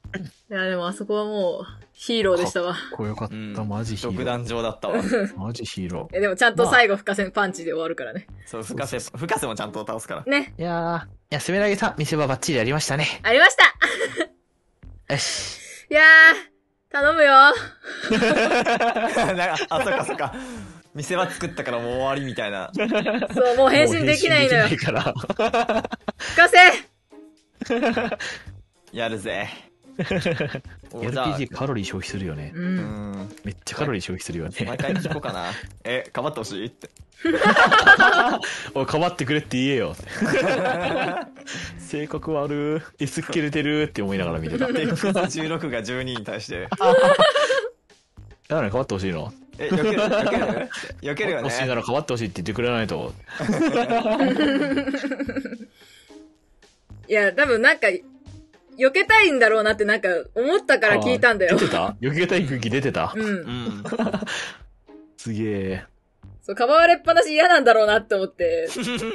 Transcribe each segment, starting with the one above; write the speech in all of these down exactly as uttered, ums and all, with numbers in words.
いや、でもあそこはもう、ヒーローでしたわ。 かっこよかった、 うん。 マジヒーロー。 独壇場だったわ。 マジヒーロー。 え、でもちゃんと最後、深瀬パンチで終わるからね。 そう、深瀬、深瀬もちゃんと倒すから。 ね。 いやー、いや、スメラギさん、見せ場バッチリやりましたね。 ありましたよし。 いやー、頼むよなんかあ、そっかそっか。見せ場作ったからもう終わりみたいな。 そう、もう変身できないのよ。 もう変身できないから。 深瀬やるぜ。 アールピージー カロリー消費するよね。 う。 うんん。 めっちゃカロリー消費するよね。 毎回聞こうかな。え、かばってほしいって。 おい、かばってくれって言えよ。性格悪い。S 切れてるって思いながら見てた。 で、じゅうろくがじゅうにに対して。 なのにかばってほしいの。 え、避ける避ける避けるよ欲しいなね。 らかばってほしいって言ってくれないと。 いや、多分なんか、避けたいんだろうなってなんか思ったから聞いたんだよ。 出てた避けたい空気出てた、 う。 うんん。 すげえ。 そう、かばわれっぱなし嫌なんだろうなって思って。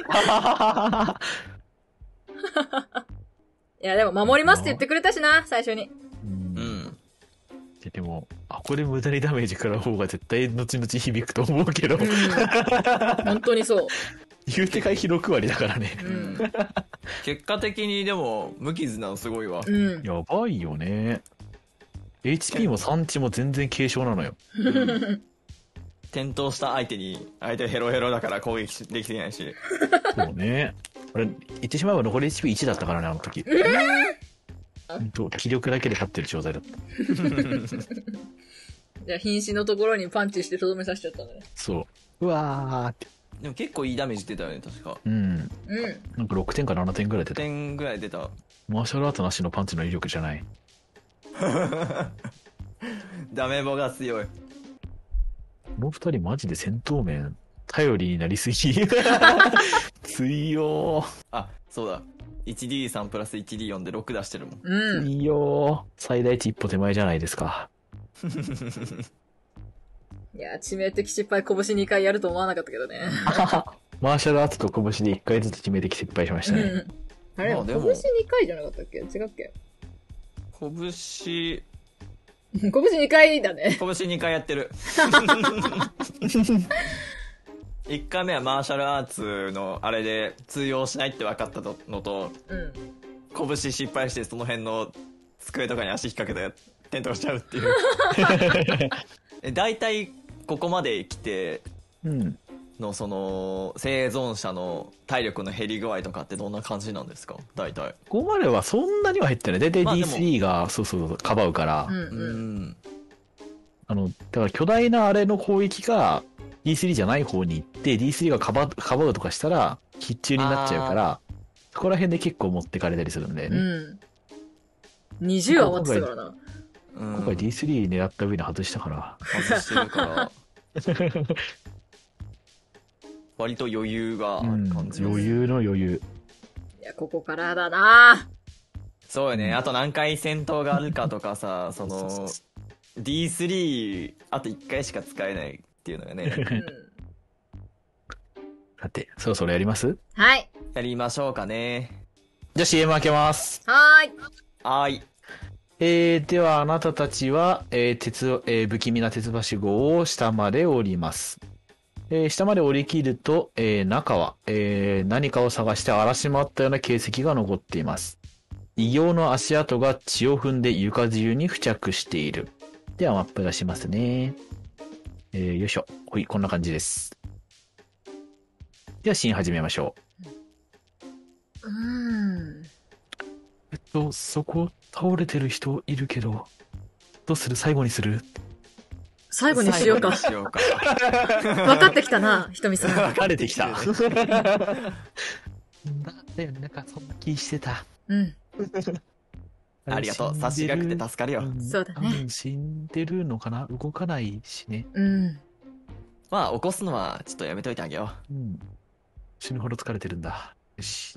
いや、でも守りますって言ってくれたしな、最初に。 うんうん。 ででも、あ、これ無駄にダメージ食らう方が絶対後々響くと思うけど、 うん。本当にそう。 言うて回避ろく割だからね。 うん。 結果的にでも、無傷なのすごいわ。 うん。 やばいよね。エイチピー も産地も全然軽症なのよ。 転倒した相手に、相手ヘロヘロだから攻撃できてないし。 そうね。俺、言ってしまえば残り エイチピーいち だったからね、あの時。ほんと、気力だけで勝ってる状態だった。 じゃあ、瀕死のところにパンチしてとどめさせちゃったんだね。 そう。うわーって。 でも結構いいダメージ出たよね、確か。 うん。 うん。 なんかろくてんかななてんぐらい出た。 点ぐらい出た。 マーシャルアーツなしのパンチの威力じゃない。 ダメボが強い。 この二人マジで戦闘面、頼りになりすぎ。強ー。 あ、そうだ。いちディーさん プラス いちディーよん でろく出してるもん。 うん。 強ー。最大値一歩手前じゃないですか。 いや、致命的失敗拳にかいやると思わなかったけどね。 マーシャルアーツと拳でいっかいずつ致命的失敗しましたね。 うん。あれ、拳まあでもにかいじゃなかったっけ違うっけ拳、 拳にかいだね。 拳にかいやってる。いっかいめはマーシャルアーツのあれで通用しないって分かったのと、 うん。 拳失敗してその辺の机とかに足引っ掛けて転倒しちゃうっていう。え、大体ここまで来てうん。 のその生存者の体力の減り具合とかってどんな感じなんですか大体。 ここまではそんなには減ってない。だいたい ディースリーまが、そうそうそう、かばうから、 うん。 ううん。 ん。 あの、だから巨大なあれの攻撃が ディースリー じゃない方に行って、ディースリー がかば、かばうとかしたら、必中になっちゃうから、そこら辺で結構持ってかれたりするんだよね。 うん。にじゅうは余ってたからな。 うん今回 ディースリー 狙った上に外したから。 外してるから割と余裕がある感じ、 うん、余裕の余裕。 いや、ここからだなそうよね。あと何回戦闘があるかとかさ、そのそうそうそディースリー あといっかいしか使えないっていうのがね。 うん。 さて、そろそろやります？ はい。 やりましょうかね。 じゃあ シーエム 開けます。 はーい。 はーい。 えー、ではあなたたちは、えー、鉄、えー、不気味な鉄はしごを下まで降ります。えー、下まで降り切ると、えー、中は、えー、何かを探して荒らし回ったような形跡が残っています。異形の足跡が血を踏んで床中に付着している。ではマップ出しますね。えー、よいしょ。ほい、こんな感じです。ではシーン始めましょう。 うーん。 えっと、そこ倒れてる人いるけど、どうする？最後にする？ 最後にしようか。 最後にしようか。 分かってきたな、ひとみさん。 分かれてきた。だよね、なんかそんな気してた。 うん。 ありがとう。察しがくて助かるよ。 そうだね多分死んでるのかな？動かないしね。 うん。 まあ起こすのはちょっとやめといてあげようん。死ぬほど疲れてるんだ。よし。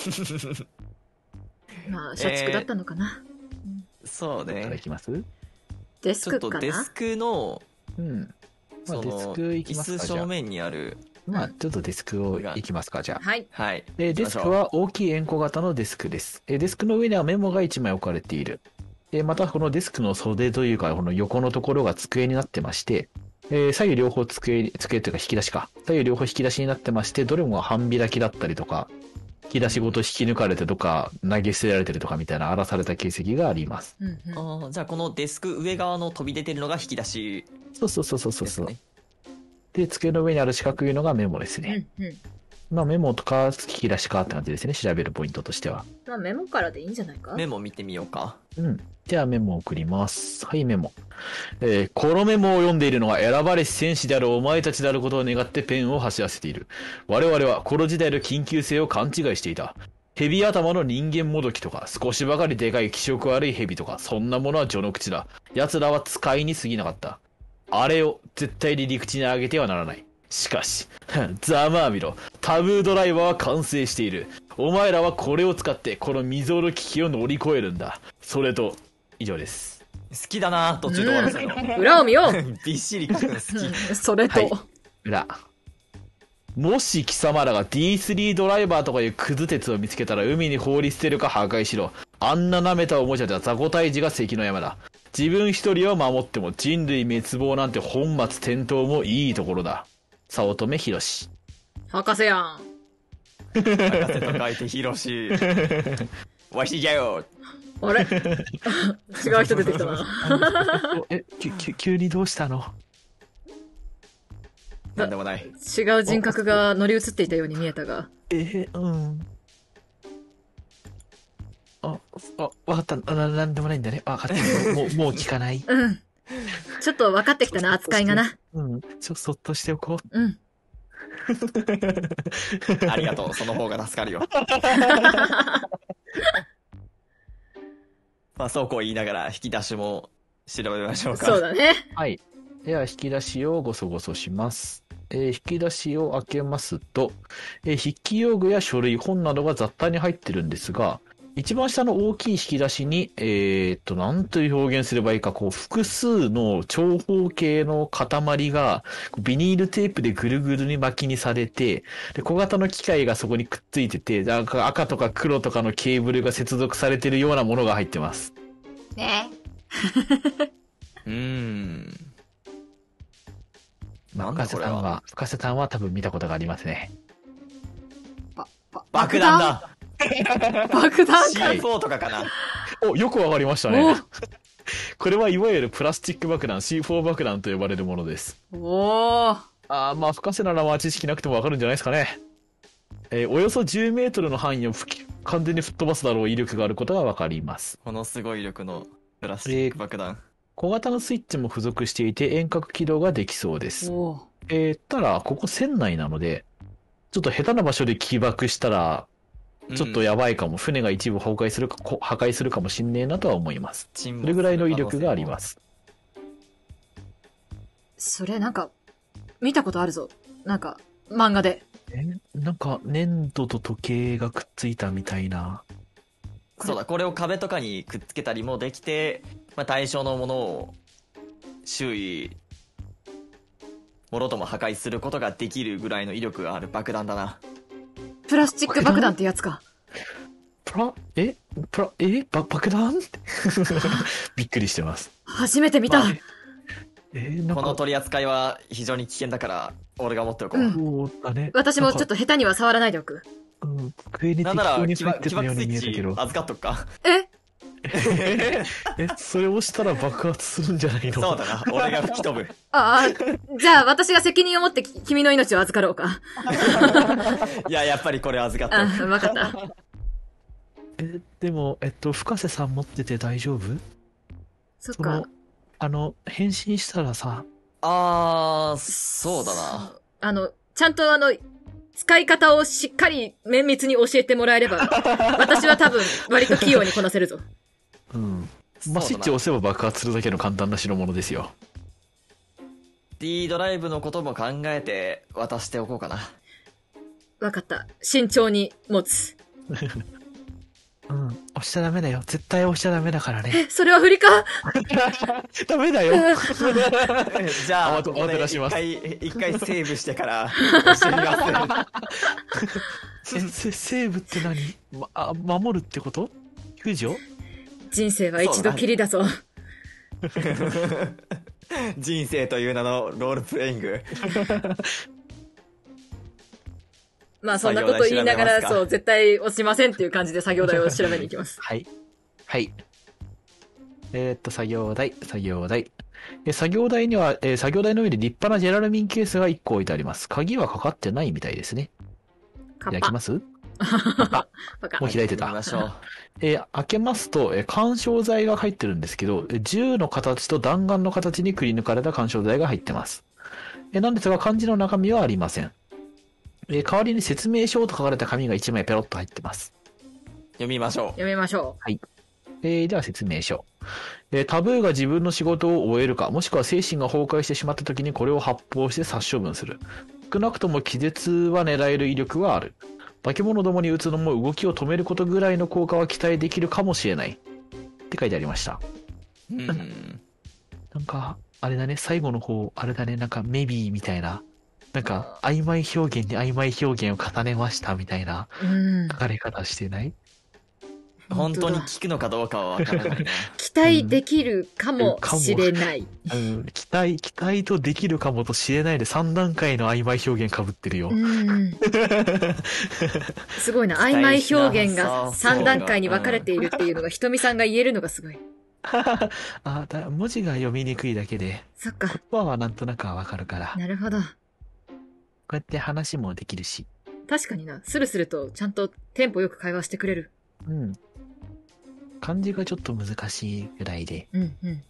う。 まあ、社畜だったのかな。 そういただね。 きますデスちょっとクかなデスクの、 うん。まあ、 そデスの、 ク行き椅ますか、じゃあ。 子正面にある、 まあ、ちょっとデスクを行きますか、じゃあ。 はい。 はい。 えーデスクは大きい円弧型のデスクです。えーデスクの上にはメモがいちまい置かれている。 えーまたこのデスクの袖というか、この横のところが机になってまして、えー左右両方机、机というか引き出しか。左右両方引き出しになってまして、どれも半開きだったりとか、引き出しごと引き抜かれてとか、投げ捨てられてるとかみたいな荒らされた形跡があります。 うんうん。 あーじゃあこのデスク上側の飛び出てるのが引き出しそうそうそうそうそうそう。 ですね。 で、机の上にある四角いのがメモですね。 うんうん。 まあメモとか引き出しかって感じですね。調べるポイントとしては。 まあメモからでいいんじゃないか？ メモ見てみようか。 うん。ではメモを送ります。はい、メモ。えーこのメモを読んでいるのは選ばれし戦士であるお前たちであることを願ってペンを走らせている。我々はこの時代の緊急性を勘違いしていた。蛇頭の人間もどきとか、少しばかりでかい気色悪い蛇とか、そんなものは序の口だ。奴らは使いに過ぎなかった。あれを絶対に陸地に上げてはならない。しかし、ざまあみろ。タブードライバーは完成している。お前らはこれを使って、この未曾有の危機を乗り越えるんだ。それと、以上です。 好きだな途中で終わらせるの。 裏を見よう。 びっしり書くの好き。 それと、 はい裏。もし貴様らが ディースリー ドライバーとかいうクズ鉄を見つけたら海に放り捨てるか破壊しろ。あんな舐めたおもちゃでは雑魚退治が関の山だ。自分一人を守っても人類滅亡なんて本末転倒もいいところだ。早乙女博士。 博士やん。 博士と書いてヒロシ。わしじゃよ。 あれ違う人出てきたな。 え、きき急にどうしたの？ なんでもない。 違う人格が乗り移っていたように見えたが。 えー、うん。あ、あ、わかった。な、なんでもないんだね。わかった。もう、もう聞かない。 うん。ちょっと分かってきたな、扱いがな。 うん。ちょ、そっとしておこう。 うん。 ありがとう。その方が助かるよ。まあそうこう言いながら引き出しも調べましょうか。 そうだね。 はい。では、引き出しをごそごそします。えー引き出しを開けますと、えー筆記用具や書類、本などが雑多に入ってるんですが、一番下の大きい引き出しに、えーっと、なんという表現すればいいか、こう、複数の長方形の塊が、ビニールテープでぐるぐるに巻きにされて、で、小型の機械がそこにくっついてて、なんか赤とか黒とかのケーブルが接続されてるようなものが入ってます。 ねうーん。 まあ、 なんだ深瀬さんこれはは、深瀬さんは多分見たことがありますね。 ば、ば爆弾だ。 爆弾か。 シーフォー とかかな。 お、よくわかりましたね。これはいわゆるプラスチック爆弾、シーフォー 爆弾と呼ばれるものです。 おー。 あー、まあ、深瀬ならまあ知識なくてもわかるんじゃないですかね。えーおよそじゅうメートルの範囲を吹き完全に吹っ飛ばすだろう威力があることがわかります。 ものすごい力のプラスチック爆弾。 小型のスイッチも付属していて遠隔起動ができそうです。 おー。 えー、ただ、ここ船内なので、ちょっと下手な場所で起爆したら、ちょっとやばいかも、船が一部崩壊するか、こ破壊するかもしんねえなとは思います。 そそれぐらいの威力がありま。す。 それなんか、見たことあるぞ。なんか、漫画で。 えなんか、粘土と時計がくっついたみたいな。 そうだ、これを壁とかにくっつけたりもできて、まあ、対象のものを周囲、もろとも破壊することができるぐらいの威力がある爆弾だな。 プラスチック爆弾ってやつか。 プラ、えプラ、えば爆弾ってびっくりしてます。 初めて見た。 まあえー、なんか、 この取り扱いは非常に危険だから、俺が持っておこう。 うんそうだね。 私もちょっと、 と下手には触らないでおく。 うん、机に適なんなら、 当に起爆起入ってたよう爆スイッチに見えたけど。 預かっとくか。 ええ、それ押したら爆発するんじゃないの？ そうだな、俺が吹き飛ぶ。 ああ、じゃあ私が責任を持ってき君の命を預かろうか。 いや、やっぱりこれ預かっあとく。 わかった。 え、でも、えっと、深瀬さん持ってて大丈夫？ そっかその。、あの、変身したらさ、 あー、そうだな。 あの、ちゃんとあの、使い方をしっかり綿密に教えてもらえれば、私は多分割と器用にこなせるぞ。 うん。 そうだなまあ、スイッチを押せば爆発するだけの簡単な代物ですよ。 D ドライブのことも考えて渡しておこうかな。 わかった。慎重に持つ。 うん。押しちゃダメだよ。絶対押しちゃダメだからね。 え、それは振りかダメだよ。 じゃあ、 慌て慌て出します俺一回、一回セーブしてから押してみます。 え、セセーブって何、ま、あ、守るってこと？救助？ 人生は一度きりだぞ。 人生という名のロールプレイング。 まあそんなこと言いながら、 作業台調べますかそう、絶対落ちませんっていう感じで作業台を調べに行きます。 はい。はい。えーっと、作業台、作業台。え作業台には、えー作業台の上で立派なジェラルミンケースがいっこ置いてあります。鍵はかかってないみたいですね。 カッパ。 開きますバカもう開いてた行きましょう。 えー開けますと、えー干渉剤が入ってるんですけど、えー銃の形と弾丸の形にくり抜かれた干渉剤が入ってます。えーなんですが、漢字の中身はありません。えー代わりに説明書と書かれた紙がいちまいペロッと入ってます。 読みましょう。 読みましょえーでは説明書。えータブーが自分の仕事を終えるか、もしくは精神が崩壊してしまった時にこれを発砲して殺処分する。少なくとも気絶は狙える威力はある。化け物どもに撃つのも動きを止めることぐらいの効果は期待できるかもしれない。って書いてありました。 うん。 なんか、あれだね、最後の方、あれだね、なんか、メビーみたいな、なんか、曖昧表現に曖昧表現を重ねましたみたいなう。うん書。かれ方してない？ 本当に聞くのかどうかはわからないな。 期待できるかもしれない。 うん、期待、期待とできるかもと知れないでさん段階の曖昧表現被ってるよ。 うん。すごいな。曖昧表現がさん段階に分かれているっていうのが、ひとみさんが言えるのがすごい。 あだ文字が読みにくいだけで、 そっか。 言葉はなんとなくはわかるから、こなるほど。 うやって話もできるし。 確かにな。スルスルとちゃんとテンポよく会話してくれる。 うん。漢字がちょっと難しいぐらいで。 うんうん。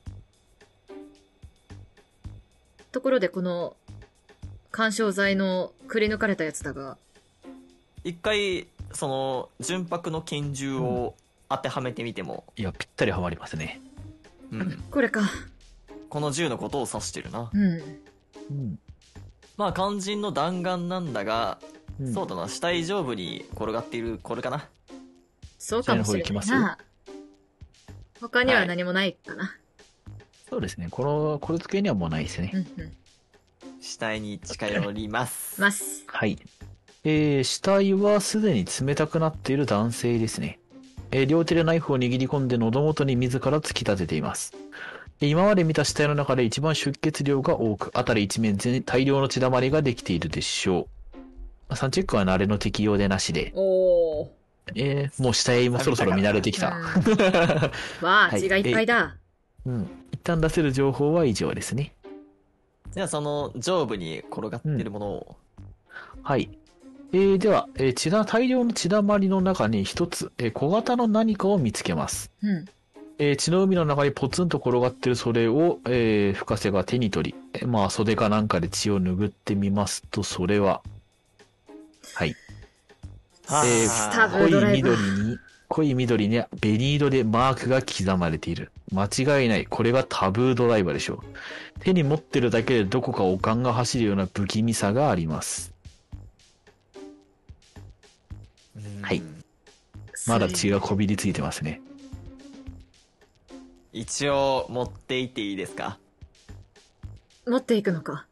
ところでこの干渉剤のくり抜かれたやつだが、 一回、その、純白の拳銃を当てはめてみても、 いや、ぴったりはまりますね。 うん。 これか。 この銃のことを指してるな。 うん。 うん。 まあ、肝心の弾丸なんだが、 うん、 そうだな、死体上部に転がっているこれかな。 そうかもしれないな。他には何もないかな。 そうですね。この、この机にはもうないですね。 うんうん。 死体に近寄ります。 ます。 はい。えー、死体はすでに冷たくなっている男性ですね。えー両手でナイフを握り込んで喉元に自ら突き立てています。えー今まで見た死体の中で一番出血量が多く、辺り一面に大量の血だまりができているでしょう。サンチェックは慣れの適用でなしで、 おー。 えー、もう死体もそろそろ見慣れてきた。 うんわあ、 はい血がいっぱいだ。 うん。一旦出せる情報は以上ですね。 じゃあその上部に転がってるものを、 はい。えー、では、えー血だ、大量の血だまりの中に一つ、えー小型の何かを見つけます。 うん。 えー血の海の中にポツンと転がってるそれを、えー深瀬が手に取り、えーまあ袖かなんかで血を拭ってみますと、それは、はい。 はあえースタブ濃いドライバー緑に、濃い緑に紅色でマークが刻まれている。間違いない。これがタブードライバーでしょう。手に持ってるだけでどこか悪感が走るような不気味さがあります。 うんはいまだ血がこびりついてますね。 一応持っていっていいですか？ 持っていくのか。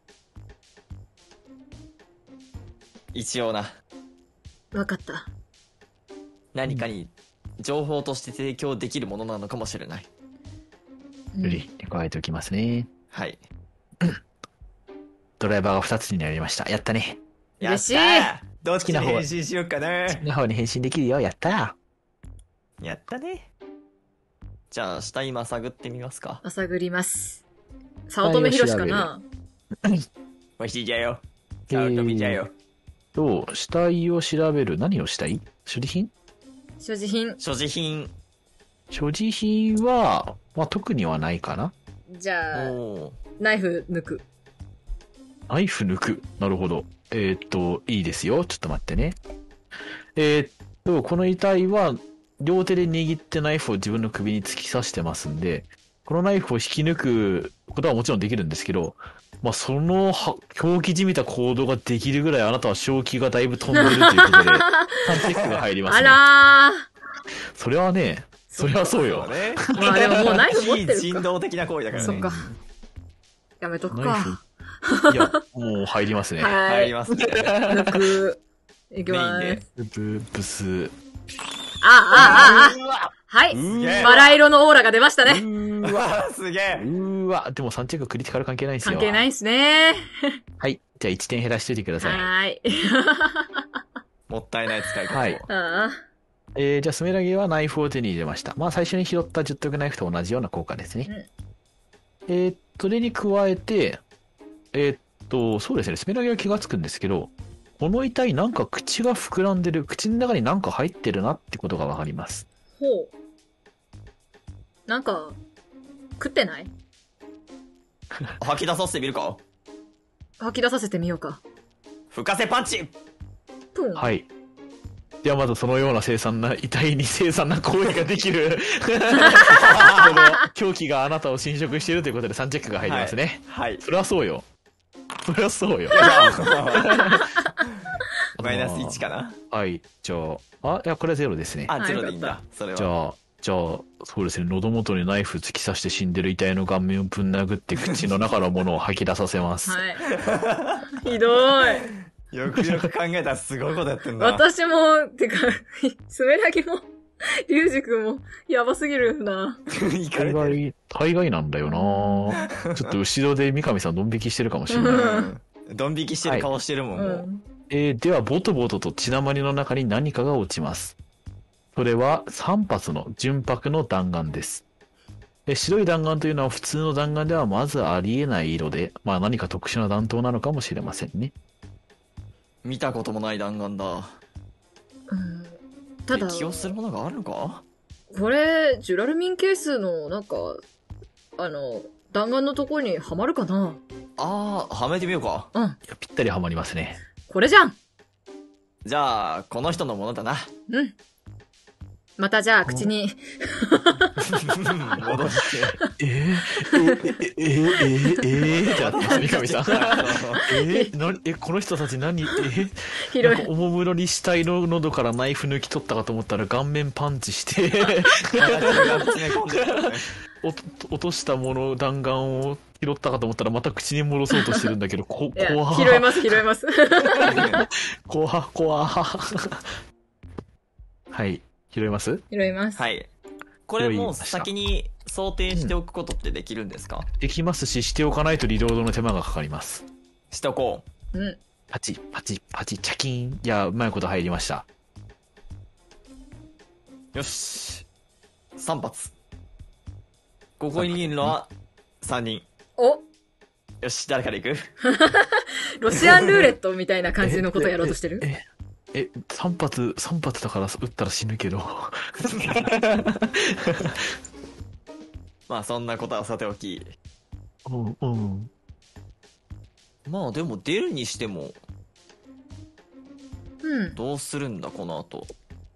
一応な。 わかった。 何かに情報として提供できるものなのかもしれない。 うんより、加えておきますね。 はい。 ドライバーがふたつになりました。やったね。 嬉しいやったーどっちに好きな方変身しようかな。 の方に変身できるよ。やったやったね。じゃあ、下今探ってみますか。 あさぐります。早乙女博士かな。 おいしいじゃよ。早乙女じゃよ。 と、死体を調べる。何をしたい？所持品？ 所持品。 所持品。 所持品は、まあ、特にはないかな。 じゃあ、 おーナイフ抜く。 ナイフ抜く。なるほど。えーっと、いいですよ。ちょっと待ってね。えーっと、この遺体は、両手で握ってナイフを自分の首に突き刺してますんで、このナイフを引き抜くことはもちろんできるんですけど、まあ、そのは、狂気じみた行動ができるぐらいあなたは正気がだいぶ飛んでるということで、サンチェックが入りますあね。 らそれはね、それはそうよ。 ね。 ー。まあでももうナイフ持ってるか。 非人道的な行為だからね。 そっか。やめとくか。 ナイフ。いや、もう入りますね。 はい。 入りますね。 抜く。いきまメインす。 で。 ブブス。 あ、あ、あ、あ、 うわはい。 すげえバラ色のオーラが出ましたうね。 ーわ。 すげえうーわ。でもさんチェッククリティカル関係ないんですよ。 関係ないっすね。 はい。じゃあいちてん減らしといてください。 はーい。 もったいない使い方を。 はいあえー、じゃあスメラギはナイフを手に入れました。まあ最初に拾った十徳ナイフと同じような効果ですね。えー、それに加えて、えーっと、そうですね、スメラギは気がつくんですけど、この遺体なんか口が膨らんでる、口の中になんか入ってるなってことがわかります。 ほう。なんか、食ってない？ 吐き出させてみるか。 吐き出させてみようか。 吹かせパンチ。 プン。 はい。ではまずそのような凄惨な、遺体に凄惨な行為ができる、この狂気があなたを侵食しているということでさんチェックが入りますね。 はい。はい。 そりゃそうよ。そりゃそうよ。 マイナスいちかな。 はい。じゃあ、あ、いや、これはゼロですね。 あ、 あゼロでいいんよかだ。それは。 じゃあ、じゃあ、そうですね、喉元にナイフ突き刺して死んでる遺体の顔面をぶん殴って口の中のものを吐き出させます。 はい。ひどい。 よくよく考えたらすごいことやってんな。 私も、てか、スメラギも、リュウジ君も、やばすぎるな。 いかれ大てる。 概、大概なんだよなちょっと後ろで三上さんドン引きしてるかもしれない。 うんドン引きしてる顔してるもん、 うもう。 ん。 えーでは、ボトボトと血だまりの中に何かが落ちます。それはさん発の純白の弾丸です。え白い弾丸というのは普通の弾丸ではまずありえない色で、まあ何か特殊な弾頭なのかもしれませんね。 見たこともない弾丸だ。 うんただ、 適用するものがあるのか。 これ、ジュラルミンケースの、なんか、あの、弾丸のところにはまるかな？ ああ、はめてみようか。 うん。 いや、ぴったりはまりますね。 これじゃん。 じゃあ、この人のものだな。 うん。またじゃあ、口に。 戻して。 えー、え、え、え、え、え、え、ってなってます、三上さん。えー、なえ、この人たち何、えー、 広いなんか。おもむろに死体の喉からナイフ抜き取ったかと思ったら顔面パンチして詰め込んでるね。 おと落としたもの、弾丸を拾ったかと思ったらまた口に戻そうとしてるんだけど、こ、 いや怖拾います、拾います。 怖怖はい。拾います拾います。 はい。これもう先に想定しておくことってできるんですか？ できますし、しておかないとリロードの手間がかかります。 しとこう。 うん。 パチ、パチ、パチ、チャキン。いや、うまいこと入りました。 よし。さん発。ここにいるのはさんにん。 およし、誰から行く？ ロシアンルーレットみたいな感じのことやろうとしてる？ え、え、え、三発、三発だから撃ったら死ぬけど。 まあそんなことはさておき。 うん、うん。 まあでも出るにしても、 うん。 どうするんだこの後。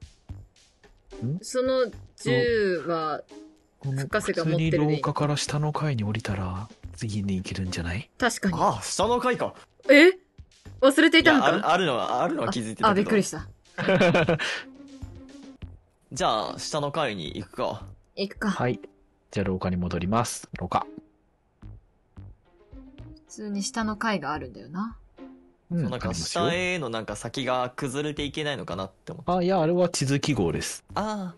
その銃は、 この深瀬が持普通にってるでいい廊下から下の階に降りたら、次に行けるんじゃない？ 確かに。 ああ、下の階か。 え忘れていいや、あるたのか？ あるのは、あるのは気づいてたけど。 あ、びっくりした。 じゃあ、下の階に行くか。 行くか。 はい。じゃあ廊下に戻ります。廊下。 普通に下の階があるんだよな。 うん、 なんかありますよ下へのなんか先が崩れていけないのかなって思って。 あ、いや、あれは地図記号です。 ああ、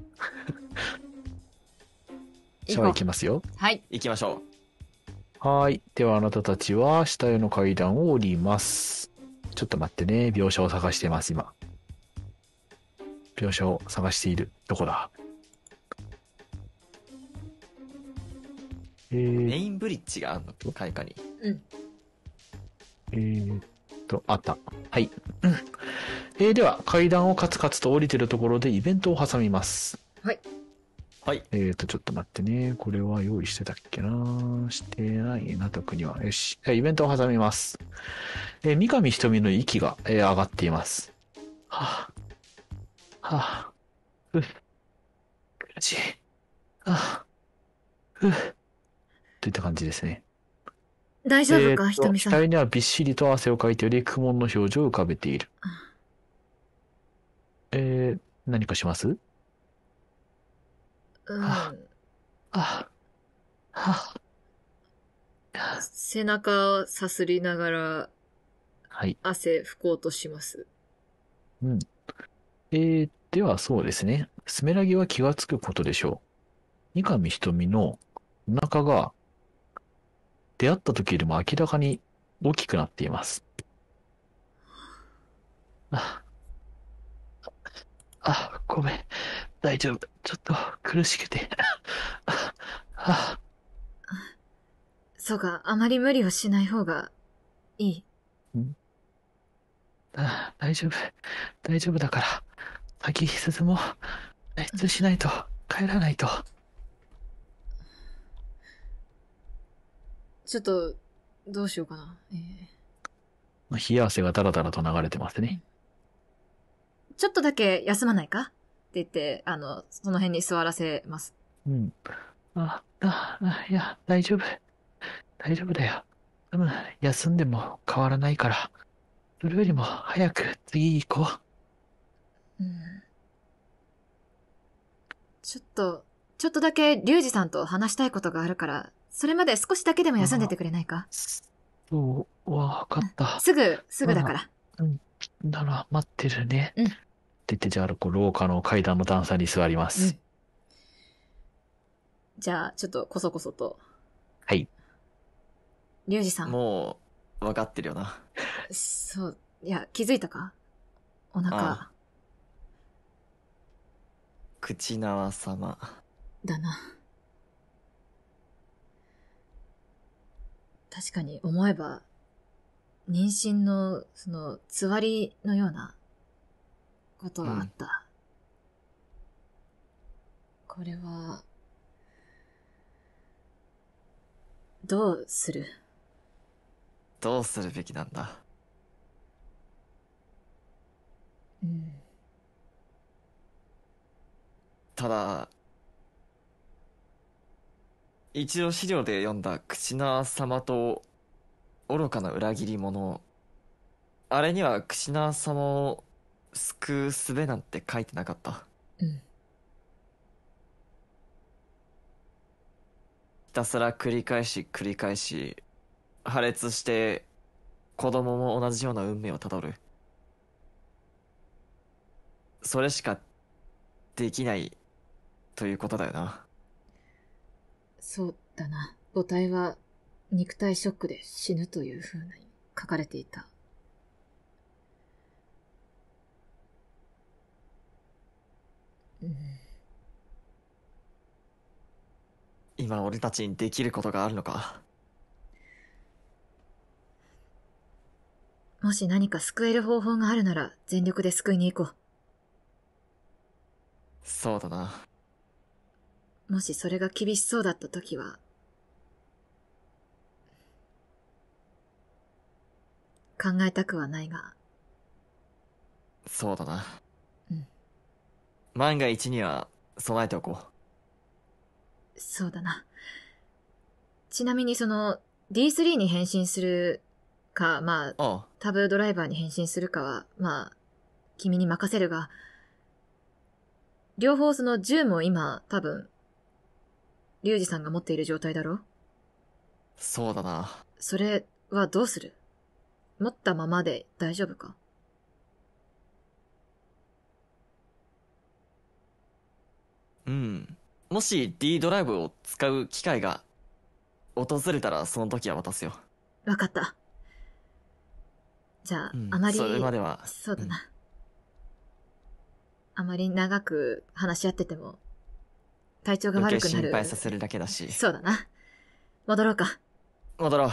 じゃあ行行こきますよ。 う。はい。 行きましょはい。ではあなたたちは下への階段を降ります。ちょっと待ってね。描写を探してます、今。描写を探している。どこだえう。メー、 インブリッジがあるの階下に。 うん。 えーっと、あった。はい。うんえー、では、階段をカツカツと降りてるところでイベントを挟みます。 はい。 えーと、ちょっと待ってね。これは用意してたっけなしてないな、特には。よし。じゃあイベントを挟みます。えー三上瞳の息が、えー上がっています。はぁ、はぁ、うっ、苦しい。はぁ、うっ、といった感じですね。 大丈夫か、 えーとひとみさん。 額にはびっしりと汗をかいており、苦悶の表情を浮かべている。えー、何かしますうん。 はあ、は背中をさすりながらはい。 汗拭こうとします。 うん。えーっではそうですね。スメラギは気がつくことでしょう。三上瞳のお腹が出会った時よりも明らかに大きくなっています。あ、あ、ごめん。大丈夫。ちょっと苦しくて。あ、あ、 そうか、あまり無理をしない方がいい。 あ、大丈夫。大丈夫だから。先進もう。脱出しないと。帰らないと。 ちょっと、どうしようかな。えー冷や汗がダラダラと流れてますね。 ちょっとだけ休まないかって言って、あの、その辺に座らせます。 うん。あ、あ、あいや、大丈夫。大丈夫だよ。多分、休んでも変わらないから。それよりも早く次行こう。 うん。ちょっと、ちょっとだけリュウジさんと話したいことがあるから、それまで少しだけでも休んでてくれないか？ そう、わかった。 すぐ、すぐだから。 うん。なら、待ってるね。 うんって言って、じゃあ、こう、廊下の階段の段差に座りまうんす。。 じゃあ、ちょっとこそこそと。 はい。 リュウジさん。 もう、分かってるよな。 そう、いや、気づいたか？お腹あ、口縄様。 だな。確かに思えば、妊娠の、その、つわりのような、ことはあった。うん、これは、どうする？ どうするべきなんだ。 うん。 ただ、一応資料で読んだ口縄様と愚かな裏切り者、あれには口縄様を救う術なんて書いてなかった。 うん。 ひたすら繰り返し繰り返し破裂して子供も同じような運命をたどる。それしかできないということだよな。 そうだな。母体は肉体ショックで死ぬという風に書かれていた。うん、 今俺たちにできることがあるのか？ もし何か救える方法があるなら全力で救いに行こう。 そうだな。 もしそれが厳しそうだった時は、考えたくはないが。 そうだな。 うん。 万が一には備えておこう。そうだな。ちなみにその ディースリー に変身するか、まあ、 ああ、 タブードライバーに変身するかは、まあ、君に任せるが、両方その銃も今多分、リュウジさんが持っている状態だろ？ そうだな。 それはどうする？持ったままで大丈夫か？ うん。もし D ドライブを使う機会が訪れたらその時は渡すよ。 わかった。じゃあ、 うん、 あまり、 それまでは。 そうだな。うん、あまり長く話し合ってても、体調が悪くなる。 心配させるだけだし。 そうだな。戻ろうか。 戻ろう。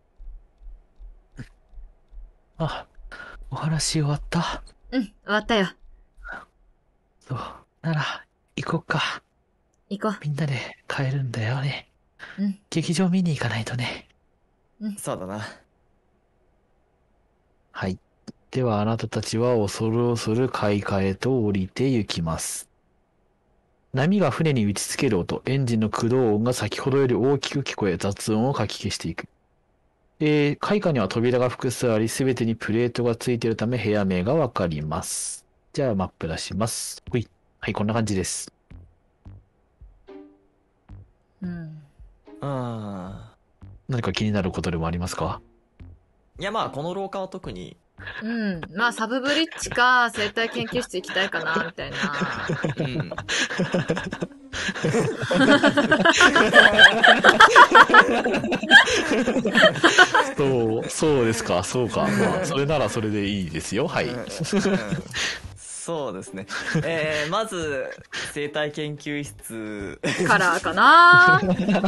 あ、お話終わった？ うん、終わったよ。 そう、なら、行こっか。 行こう。 みんなで帰るんだよね。 うん。 劇場見に行かないとね。 うん。 そうだな。 はい。ではあなたたちは恐る恐る海下へと降りて行きます。波が船に打ちつける音、エンジンの駆動音が先ほどより大きく聞こえ、雑音をかき消していく。えー、海下には扉が複数あり、すべてにプレートがついているため部屋名がわかります。じゃあマップ出します。ほい。はい、こんな感じです。 うん。 ああ。 何か気になることでもありますか？ いやまあこの廊下は特にうん。まあ、サブブリッジか、生態研究室行きたいかな、みたいな。 うん。 そう、そうですか、そうか。まあ、それならそれでいいですよ。はい。 うんそうですね。えー、まず、生態研究室。 カラーかな。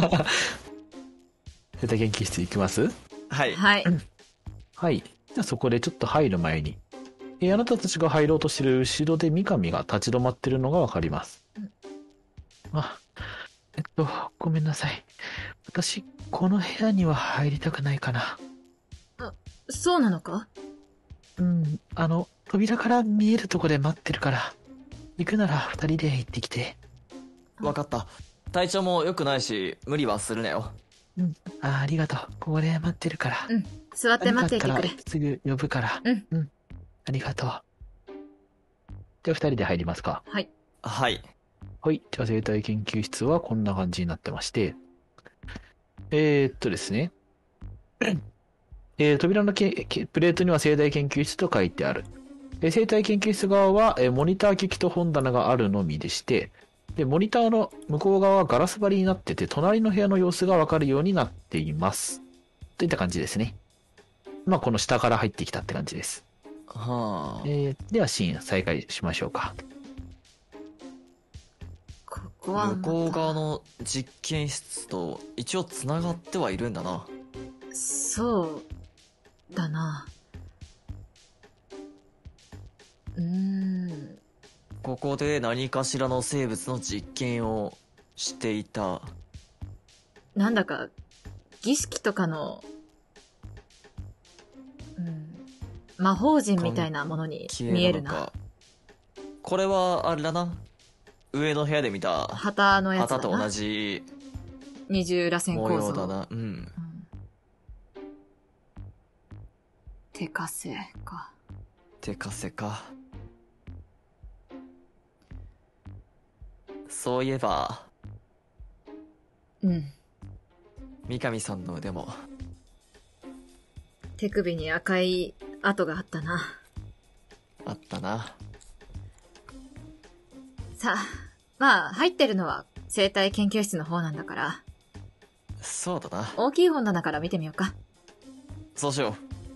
生態研究室行きます？ はい。 はい。 はい。じゃあそこでちょっと入る前に、えーあなたたちが入ろうとしてる後ろで三上が立ち止まってるのがわかります。 うんあ、えっと、ごめんなさい。私、この部屋には入りたくないかな。 そうなのか？ うん、あの、扉から見えるとこで待ってるから、行くなら二人で行ってきて。 わかった。体調も良くないし、無理はするなよ。 うん、あ、ありがとう。ここで待ってるから。 うん。座って待っていてくれ何かあった。らすぐ呼ぶから。 うん。 うん。ありがとう。じゃあ二人で入りますか。 はい。 はい。 はい。じゃあ生態研究室はこんな感じになってまして。えー、っとですね。えー扉のけけプレートには生態研究室と書いてある。えー生態研究室側は、えーモニター機器と本棚があるのみでして、で、モニターの向こう側はガラス張りになってて、隣の部屋の様子がわかるようになっています。といった感じですね。まあ、この下から入ってきたって感じです。 はあ。 えーでは、シーン再開しましょうか。 ここはまた。 向こう側の実験室と一応繋がってはいるんだな。 そうだな。うーん。 ここで何かしらの生物の実験をしていた。 なんだか、儀式とかの、うん、魔法陣みたいなものに見えるな。 のかこれはあれだな。上の部屋で見た旗のやつだな。 旗と同じ二重螺旋模構造。 様だな。うん。 うん。手稼か。 手稼か。そういえば、 うん。 三上さんの腕も。 手首に赤い跡があったな。 あったな。 さあ、まあ、入ってるのは生態研究室の方なんだから、 そうだな。 大きい本棚から見てみようか。 そうしよ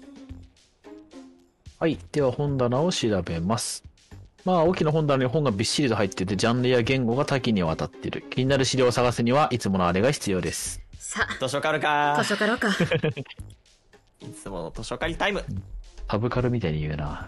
はい。では、本棚を調べます。まあ、大きな本棚に本がびっしりと入ってて、ジャンルや言語が多岐にわたっている。気になる資料を探すには、いつものあれが必要です。 さう。図書カルかあ、図書借ろうか。 いつもの図書借りタイム。 サブカルみたいに言うな。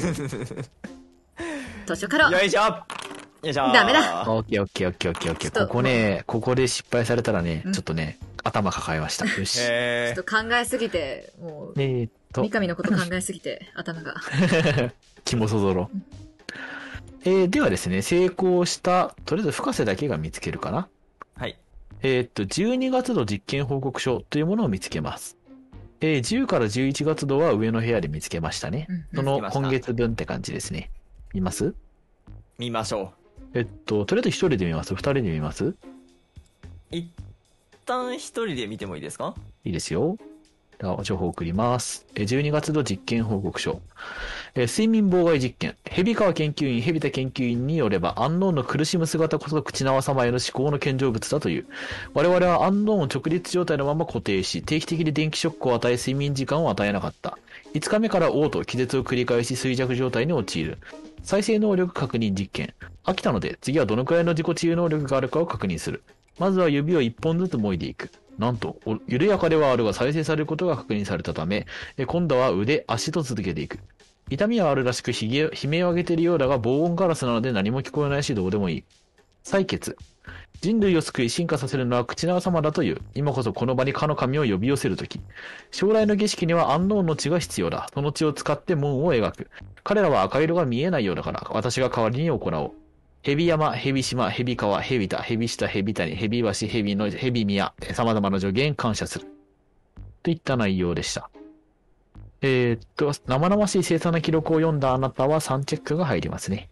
図書借ろう。 よいしょよいしょダメだオッケーオッケーオッケーオッケーオッケー。 ちょっとここね、ここで失敗されたらね、 うんちょっとね、頭抱えました。よし。 へちょっと考えすぎて、もう、 えーっと三、上のこと考えすぎて、頭が。 気もそぞろ。えー、ではですね、成功した、とりあえず深瀬だけが見つけるかな。 ーはい。 えーっと、じゅうにがつど実験報告書というものを見つけます。えー、じゅうからじゅういちがつどは上の部屋で見つけましたね。 うんその見つけました今月分って感じですね。見ます見ましょえっと、とりあえず一人で見ます二人で見ますう。一旦一人で見てもいいですか？ いいですよ。では情報を送ります。えーじゅうにがつ度実験報告書。えー睡眠妨害実験。蛇川研究員、蛇田研究員によれば、安納の苦しむ姿こそ口縄様への思考の献上物だという。我々は安納を直立状態のまま固定し、定期的に電気ショックを与え睡眠時間を与えなかった。いつかめから嘔吐、気絶を繰り返し衰弱状態に陥る。再生能力確認実験。飽きたので、次はどのくらいの自己治癒能力があるかを確認する。まずは指を一本ずつもいでいく。なんと、お緩やかではあるが再生されることが確認されたため、え今度は腕、足と続けていく。痛みはあるらしくひげ悲鳴を上げているようだが防音ガラスなので何も聞こえないしどうでもいい。採血。人類を救い進化させるのは口縄様だという。今こそこの場にかの神を呼び寄せるとき。将来の儀式には安納の血が必要だ。その血を使って門を描く。彼らは赤色が見えないようだから、私が代わりに行おう。蛇山、蛇島、蛇川、蛇田、蛇下、蛇谷、蛇橋、蛇の、蛇宮、様々な助言感謝する。といった内容でした。えー、っと、生々しい凄惨な記録を読んだあなたはさんチェックが入りますね。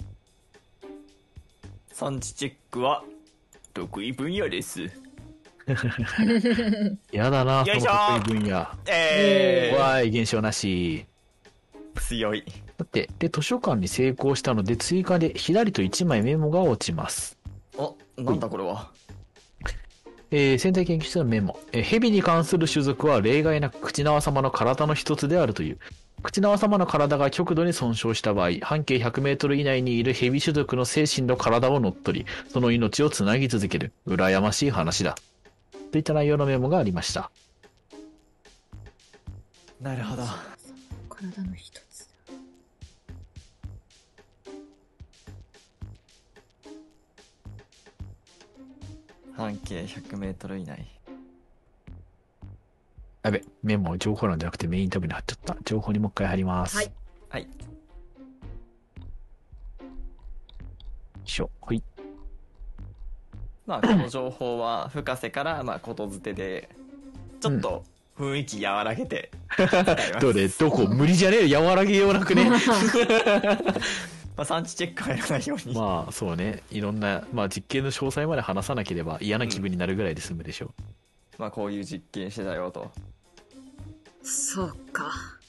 産地チェックは得意分野です。 やだな、そのよいしょ得意分野。 えー、 わーい、現象なし。 強い。 だって、で、図書館に成功したので、追加でひらりといちまいメモが落ちます。 お、なんだこれは。 えー、生態研究室のメモ。えー、蛇に関する種族は例外なく口縄様の体の一つであるという。口縄様の体が極度に損傷した場合、半径ひゃくメートル以内にいる蛇種族の精神の体を乗っ取り、その命をつなぎ続ける。羨ましい話だ。といった内容のメモがありました。 なるほど。 体の一つ。 半径ひゃくメートル以内。 やべ、メモ情報欄じゃなくてメインタブに貼っちゃった。情報にもう一回貼ります。 はい。 はい。 しょ、ほい。 まあ、この情報は、深瀬から、まあ、ことづてで、ちょっと雰囲気和らげて、 うん、どれ、どこ、無理じゃねえ和らげようなくね。 まあ、産地チェック入らないように。 まあ、そうね。いろんな、まあ、実験の詳細まで話さなければ嫌な気分になるぐらいで済むでしょう。うん、 まあ、こういう実験してたよと。 そうか。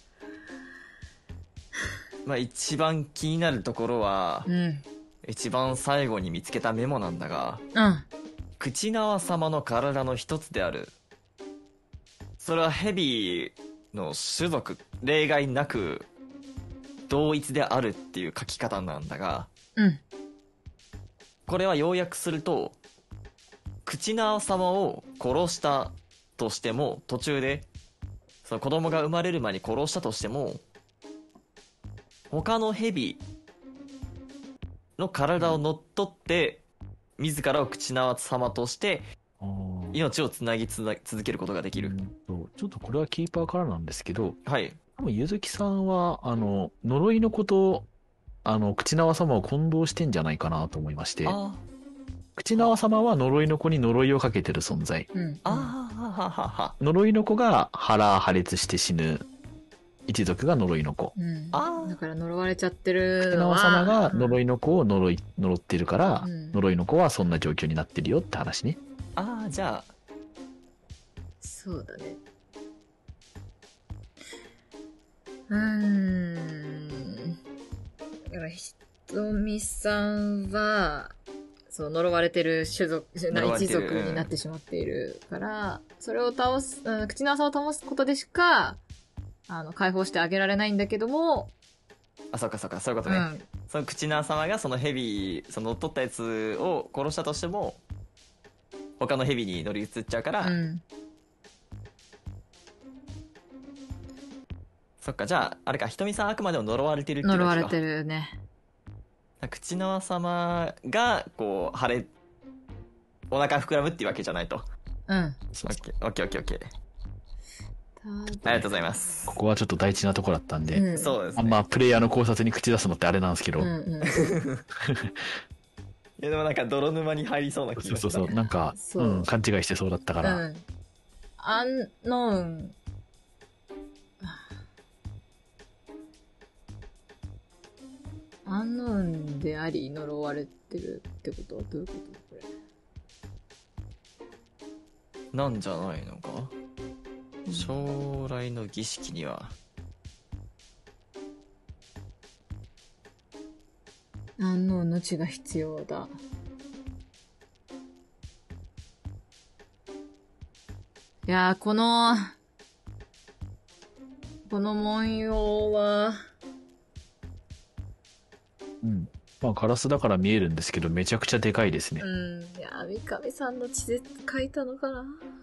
まあ、一番気になるところは、 うん。 一番最後に見つけたメモなんだが、 うん。 口縄様の体の一つである。それはヘビの種族、例外なく、同一であるっていう書き方なんだが、 うん。 これは要約すると、口縄様を殺したとしても、途中で、その子供が生まれる前に殺したとしても、他のヘビの体を乗っ取って、自らを口縄様として、命をつなぎつな続けることができる。 うん、ちょっとこれはキーパーからなんですけど、 はい。 多分、ゆずきさんは、あの、呪いのこと、あの、口縄様を混同してんじゃないかなと思いまして、 あ口縄様は呪いの子に呪いをかけてる存在。 うん。 あ、はははは。 呪いの子が腹破裂して死ぬ一族が呪いの子。 うん。 ああ。 だから呪われちゃってる口のは。 縄様が呪いの子を呪い、呪ってるから、 うん、 呪いの子はそんな状況になってるよって話ね。 ああ、じゃあ。 そうだね。うーん。だから、ひとみさんは、そう、呪われてる種族、一族になってしまっているから、それを倒す、うん、口の朝を倒すことでしか、あの、解放してあげられないんだけども、 あ、そうかそうか、そういうことね。うん、その口の様がそのヘビ、その乗っ取ったやつを殺したとしても、他のヘビに乗り移っちゃうから、うん、そっか、じゃあ、あれか、ひとみさんあくまでも呪われてるっていう呪われてるね。 口の様が、こう、腫れ、お腹膨らむっていうわけじゃないと。 うん。 オッケー、オッケー、オッケー、オッケー。ありがとうございます。 ここはちょっと大事なところだったんで、 うん、そうですね。 あんまプレイヤーの考察に口出すのってあれなんですけど。うんうん、いやでもなんか泥沼に入りそうな気がする。 そうそうそう、なんか、う、うん、勘違いしてそうだったから。うん。 アンノーン。アンノーンであり呪われてるってことはどういうことこれ。なんじゃないのか、うん、将来の儀式にはアンノーンの血が必要だ。いやー、このこの文様はうん。まあ、ガラスだから見えるんですけど、めちゃくちゃでかいですね。 うん。いや、三上さんの血で書いたのかな。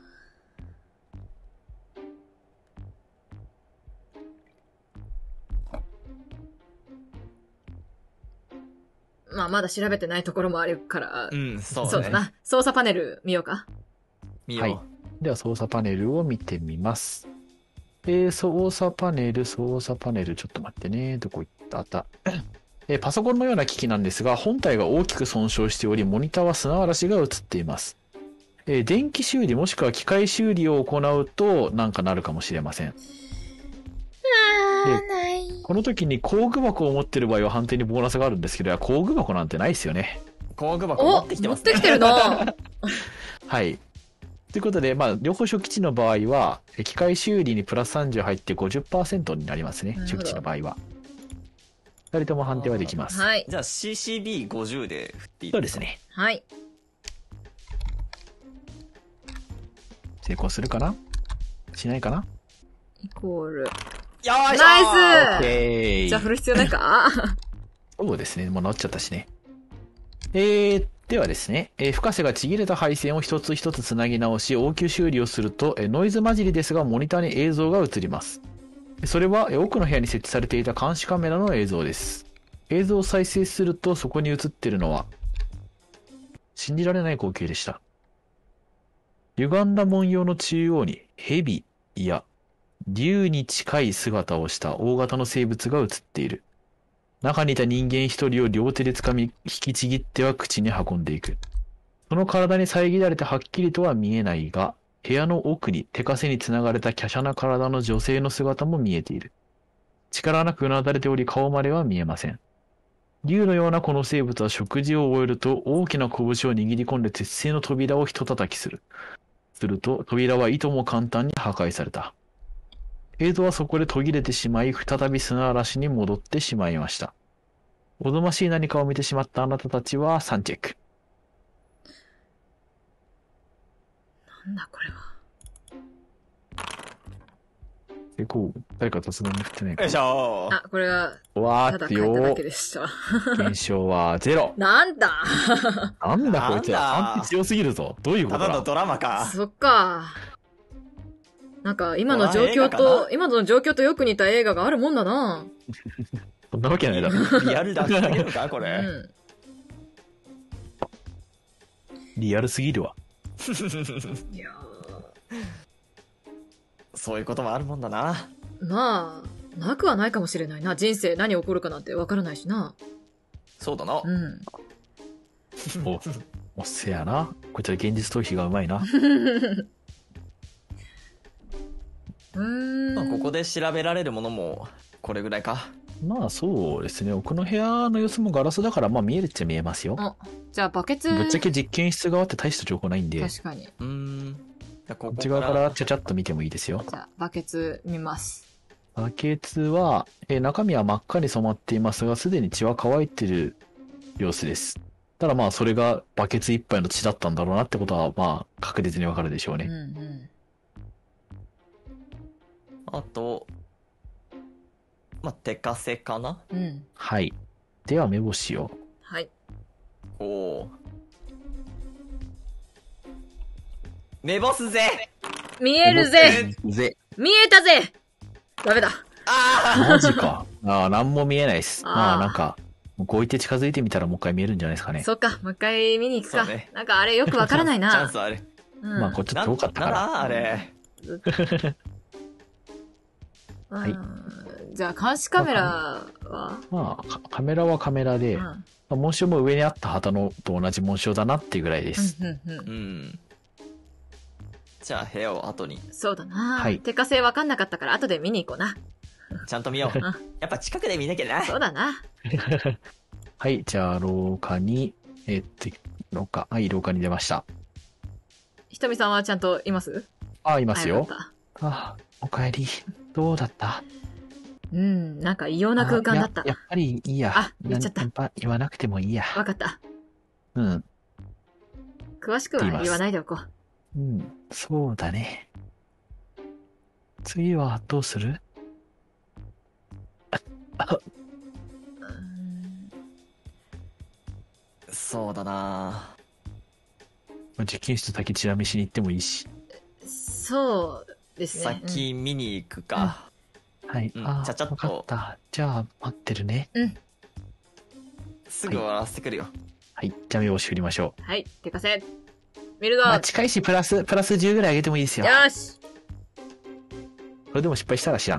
まあ、まだ調べてないところもあるから。 うん、そうね。 そうだな。操作パネル見ようか。 見よう。はい。 では、操作パネルを見てみます。えー、操作パネル、操作パネル、ちょっと待ってね。どこ行ったあった。えー、パソコンのような機器なんですが、本体が大きく損傷しており、モニターは砂嵐が映っています。えー、電気修理もしくは機械修理を行うと、なんかなるかもしれません。この時に工具箱を持ってる場合は判定にボーナスがあるんですけど、工具箱なんてないですよね。 工具箱持ってきてますね。 持ってきてるなはい。 ということで、まあ、両方初期値の場合は、機械修理にプラスさんじゅう入って ごじゅっパーセント になりますね。 なるほど初期値の場合は。二人とも判定はできます。 はい。 じゃあ シーシービーごじゅう で振っていいですか？ そうですね。 はい。 成功するかなしないかなイコール。 よーしょーナイスえーじゃあ振る必要ないかそうですね。もう治っちゃったしね。えー、ではですね、えー深瀬がちぎれた配線を一つ一つつなぎ直し、応急修理をすると、えーノイズ混じりですが、モニターに映像が映ります。それは、えー奥の部屋に設置されていた監視カメラの映像です。映像を再生すると、そこに映っているのは、信じられない光景でした。歪んだ文様の中央に、蛇や竜に近い姿をした大型の生物が映っている。中にいた人間一人を両手で掴み、引きちぎっては口に運んでいく。その体に遮られてはっきりとは見えないが、部屋の奥に手枷につながれた華奢な体の女性の姿も見えている。力なくうなだれており顔までは見えません。竜のようなこの生物は食事を終えると大きな拳を握り込んで鉄製の扉をひと叩きする。すると扉はいとも簡単に破壊された。映像はそこで途切れてしまい、再び砂嵐に戻ってしまいました。おぞましい何かを見てしまったあなたたちはさんチェック。 なんだこれは。 結構、誰か突然に振ってないかよいしょー。 あ、これは、 わー、 ただ書いただ強け。でした。 検証はゼロ。 なんだなんだこいつら。 なんだ判定強すぎるぞ。どういうことだただのドラマか。 そっか。なんか、今の状ホラー映況と、 画かな今の状況とよく似た映画があるもんだな。 そんなわけないだろ。 リアルだったけどか、こうれ。 ん。 リアルすぎるわ。 いやそういうこともあるもんだな。 ーまあ、なくはないかもしれないな。人生何起こるかなんてわからないしな。 そうだな。 うん。 お、おっせやな。こいつら現実逃避がうまいな。 うーん。 まあ、ここで調べられるものも、これぐらいか。 まあそうですね。奥の部屋の様子もガラスだから、まあ見えるっちゃ見えますよ。 あ、じゃあバケツ。 ぶっちゃけ実験室側って大した情報ないんで、こ確かに。 うーん。じゃあここっち側からちゃちゃっと見てもいいですよ。 じゃあ、バケツ見ます。 バケツは、えー中身は真っ赤に染まっていますが、すでに血は乾いてる様子です。ただまあ、それがバケツ一杯の血だったんだろうなってことは、まあ、確実にわかるでしょううんね。 うん。 あと、まあ、手枷かな。 うん。 はい。では、目星を。 はい。 おお。目ボスぜ。 見えるぜぜ。 見えたぜダメだ。 あマジか。ああ、なんも見えないです。 あーまあ、なんか、もうこう言って近づいてみたらもう一回見えるんじゃないですかね。 そっか、もう一回見に行くか。 そうねなんかあれよくわからないな。 チャンスある。 うん。 まあ、こっちょっと遠かったかなら。 んだあれ。 はいうんじゃあ、監視カメラは、 まあ、カカメラはカメラで、 うんまあ紋章も上にあった旗のと同じ紋章だなっていうぐらいです。 うんうんう。 うんん。じゃあ部屋を後に。 そうだな。 はい手枷わかんなかったから後で見に行こうな。 ちゃんと見よう。やっぱ近くで見なきゃな。 そうだな。 はい、じゃあ、廊下に、えっと、廊下、はい、廊下に出ました。 ひとみさんはちゃんといますあ、いますよ。 あかったあ、おかえり。どうだったうん、なんか異様な空間だったあや。やっぱりいいや。 あ言っちゃったなんやぱ言わなくてもいいや。 わかった。 うん。 詳しくは言わないでおこう。 うん、そうだね。次はどうするうんそうだな。 実験室先チラ見しに行ってもいいし。 そうですね。 先見に行くか。 はい。 うんあちゃちゃっとわかった。じゃあ、待ってるね。 すぐ終わらせてくるよ。 はい。じゃあ、目星振りましょうんはい、手枷。見るう。 ぞ。 まあ、近いし、プラス、プラスじゅうぐらい上げてもいいですよ。 よし。 それでも失敗したら知らん。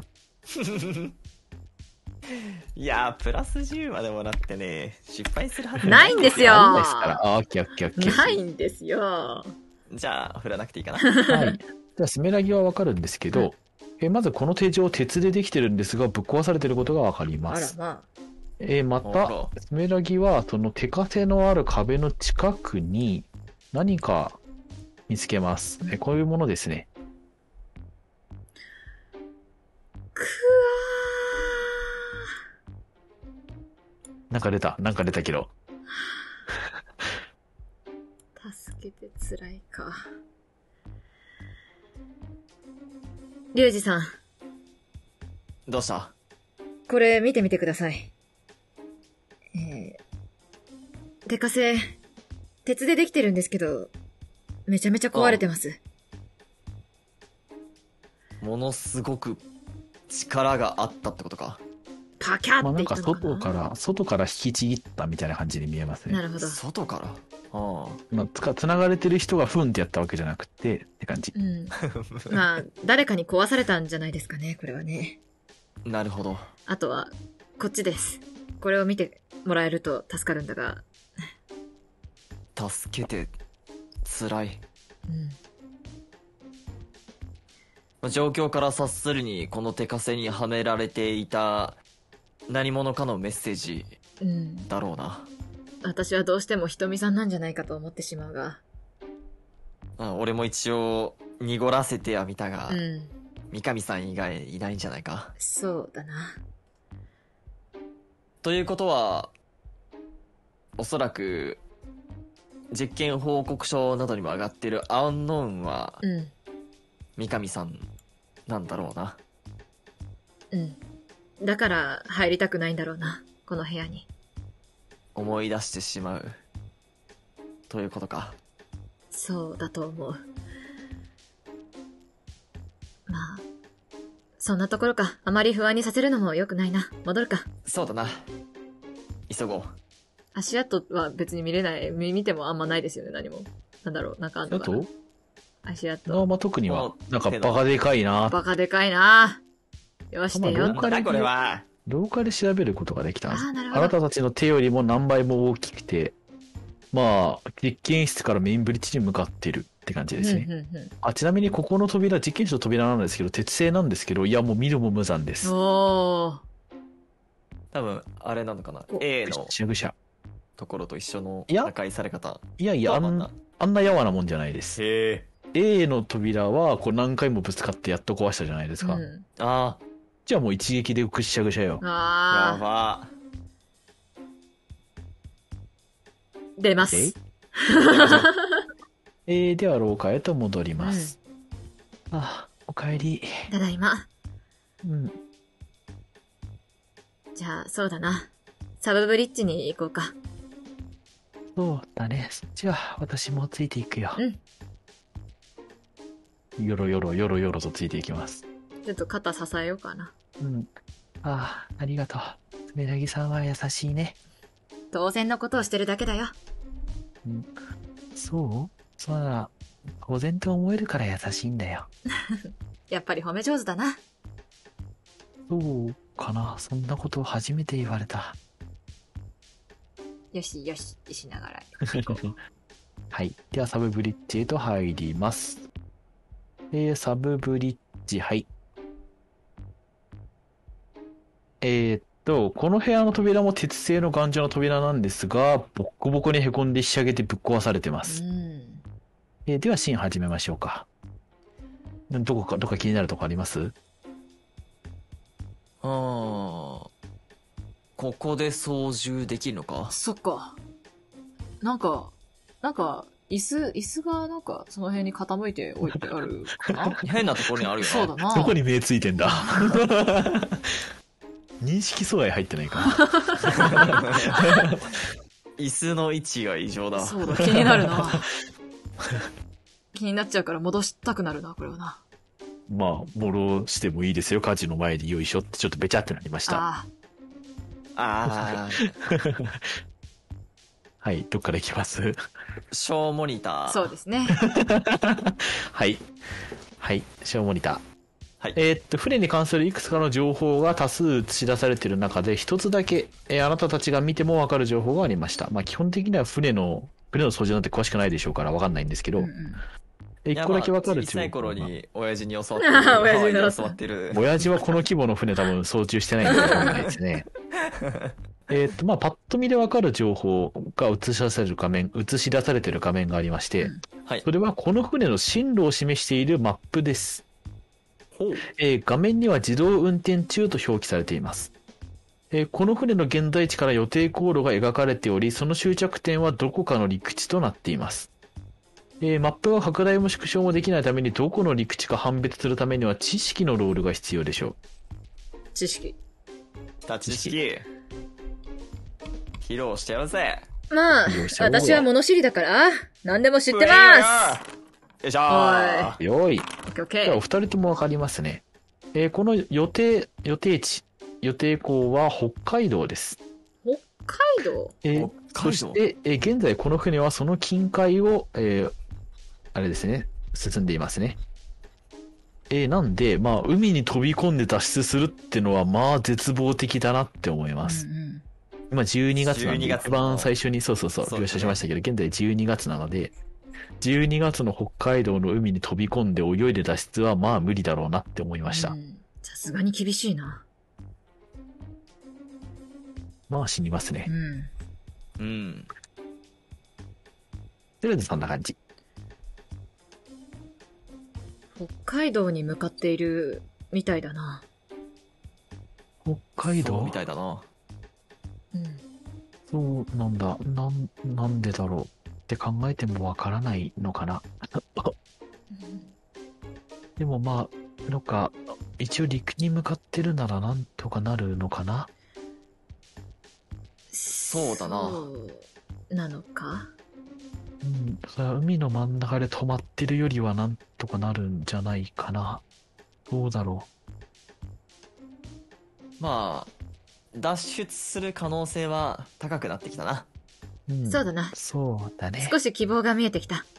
いやー、プラスじゅうまでもらってね、失敗するはずないんですよあんですから。あ、オッケーオッケーオッケー。 ないんですよ。 じゃあ、振らなくていいかな。 はい。じゃあ、スメラギはわかるんですけど、えまずこの手錠鉄でできてるんですが、ぶっ壊されてることがわかりあます。 らまえーまあた、 らスメラギは、その手枷のある壁の近くに、何か見つけます。え、こういうものですね。 くなんか出た。なんか出たけど。 わー。助けて辛いか。リュウジさん、 どうした？ これ見てみてください。えー、デカセ、鉄でできてるんですけど、めちゃめちゃ壊れてます。 ものすごく力があったってことか。 パキャまあなんかっていったのかな。 外から、外から引きちぎったみたいな感じに見えますね。 なるほど。 外から。あまあ、つか、繋がれてる人がフンってやったわけじゃなくて、って感じ。 うん。まあ、誰かに壊されたんじゃないですかね、これはね。 あ、なるほど。 あとは、こっちです。これを見てもらえると助かるんだが。 助けて辛い。 うん。 状況から察するに、この手枷にはめられていた何者かのメッセージうん。 だろうな。 私はどうしてもひとみさんなんじゃないかと思ってしまうが。 あ、俺も一応濁らせてはみたが、 うん。 三上さん以外いないんじゃないか。 そうだな。 ということは、おそらく実験報告書などにも上がってるアンノーンはうん。 三上さんなんだろうな。 うん。だから入りたくないんだろうな、この部屋に。 思い出してしまうということか。 そうだと思う。まあ、そんなところか。あまり不安にさせるのも良くないな。戻るか。 そうだな。急ごう。 足跡は別に見れない、見見てもあんまないですよね、何も。なんだろう、なんかあんのかな。 あと足跡。 あまあ、特にはも、うなんかバカでかいな。 バカでかいな。よしてよ。 まあ廊下でなんだこれは。 廊下で調べることができたんです。 あーなるほどあなたたちの手よりも何倍も大きくて、まあ、実験室からメインブリッジに向かってるって感じですね。 うんうんうあ、ちなみにここの扉、実験室の扉なんですけど、鉄製なんですけど、いや、もう見るも無残でん。 す。 おー。 多分、あれなのかな。 お A ぐのしゃぐしゃ。 ところと一緒のいや破壊され方。 いやいや、あんまあまああんなやわなもんじゃないです。 へえ。 A の扉は、こう何回もぶつかってやっと壊したじゃないですか。 うん。 あじゃあもう一撃でぐしゃぐしゃよ。 あ、やあば。 ー。出まえす。 えー、では廊下へと戻ります。あ、お帰り。 ただいま。 うん。 じゃあ、そうだな。サブブリッジに行こうか。 そうだね。そっちは私もついていくよ。 うん。 よろよろよろよろとついていきます。 ちょっと肩支えようかな。 うん。ああ、ありがとう。つめなぎさんは優しいね。 当然のことをしてるだけだよ。 うん。そうそうなら、当然と思えるから優しいんだよ。 やっぱり褒め上手だな。 そうかな。そんなことを初めて言われた。 よしよし、しながら。 はい。では、サブブリッジへと入ります。えー、サブブリッジ、はい。えーっと、この部屋の扉も鉄製の頑丈な扉なんですが、ボッコボコに凹んでひしゃげてぶっ壊されてまうす。 ん。 えーでは、シーン始めましょうか。どこか、どこか気になるとこあります？ あー、ここで操縦できるのか。 そっか。なんか、なんか、椅子、椅子がなんか、その辺に傾いておいてあるかな。 変なところにあるよな。 そうだな。 どこに目ついてんだ認識阻害入ってないか椅子の位置が異常だ。 そうだ、気になるな。気になっちゃうから戻したくなるな、これはな。 まあ、戻してもいいですよ。火事の前でよいしょってちょっとべちゃってなりました。 ああはい、どっから行きますー、小モニター。 あ、そうですね。 はい。はい、ショーモニター。 はい。 えーっと、船に関するいくつかの情報が多数映し出されている中で、一つだけ、えーあなたたちが見てもわかる情報がありました。まあ、基本的には船の、船の操縦なんて詳しくないでしょうからわかんないんですけど、 うんうんえ一個だけわかる小さい頃情報がに親父に教わってる。ハ親父にワイで教わってる。 親父はこの規模の船多分操縦してないんでわかんないですね。 えっと、まあ、パッと見でわかる情報が映し出される画面、映し出されている画面がありまして、 うんはいそ。れはこの船の進路を示しているマップです。 ほう。 えー画面には自動運転中と表記されています。えーこの船の現在地から予定航路が描かれており、その終着点はどこかの陸地となっています。えーマップは拡大も縮小もできないために、どこの陸地か判別するためには知識のロールが必要でしょ知識。 した知識。披露してやるぜ。 まあ利用し、ちゃおうよ私は物知りだから、何でも知ってます。 よいしょー。 う。よーい。 オッケーオッケじゃあ、おー。 二人ともわかりますね。えーこの予定、予定地、予定港は北海道です。 北海道えー北海道そして、えー現在この船はその近海を、えーあれですね、進んでいますね。えーなんで、まあ、海に飛び込んで脱出するってのは、まあ、絶望的だなって思います。 うんうん今じゅうにがつなんで、 じゅうにがつ一番最初に、そうそうそう、 そうですね描写しましたけど、現在じゅうにがつなので、じゅうにがつの北海道の海に飛び込んで泳いで脱出は、まあ、無理だろうなって思いました。 うんさすがに厳しいな。 まあ、死にますねう。ん。 うん。 とりあえずそんな感じ。 北海道に向かっているみたいだな。 北海道そうみたいだな。 うん。 そうなんだ。なん、なんでだろうって考えてもわからないのかな。でもまあ、なんか、一応陸に向かってるならなんとかなるのかな。 そうだなそうなのか。 うん、それは海の真ん中で止まってるよりはなんとかなるんじゃないかな。どうだろまあ、脱出する可能性は高くなってきたな。 う。うん、 そうだな。 そうだね。 少し希望が見えてきた。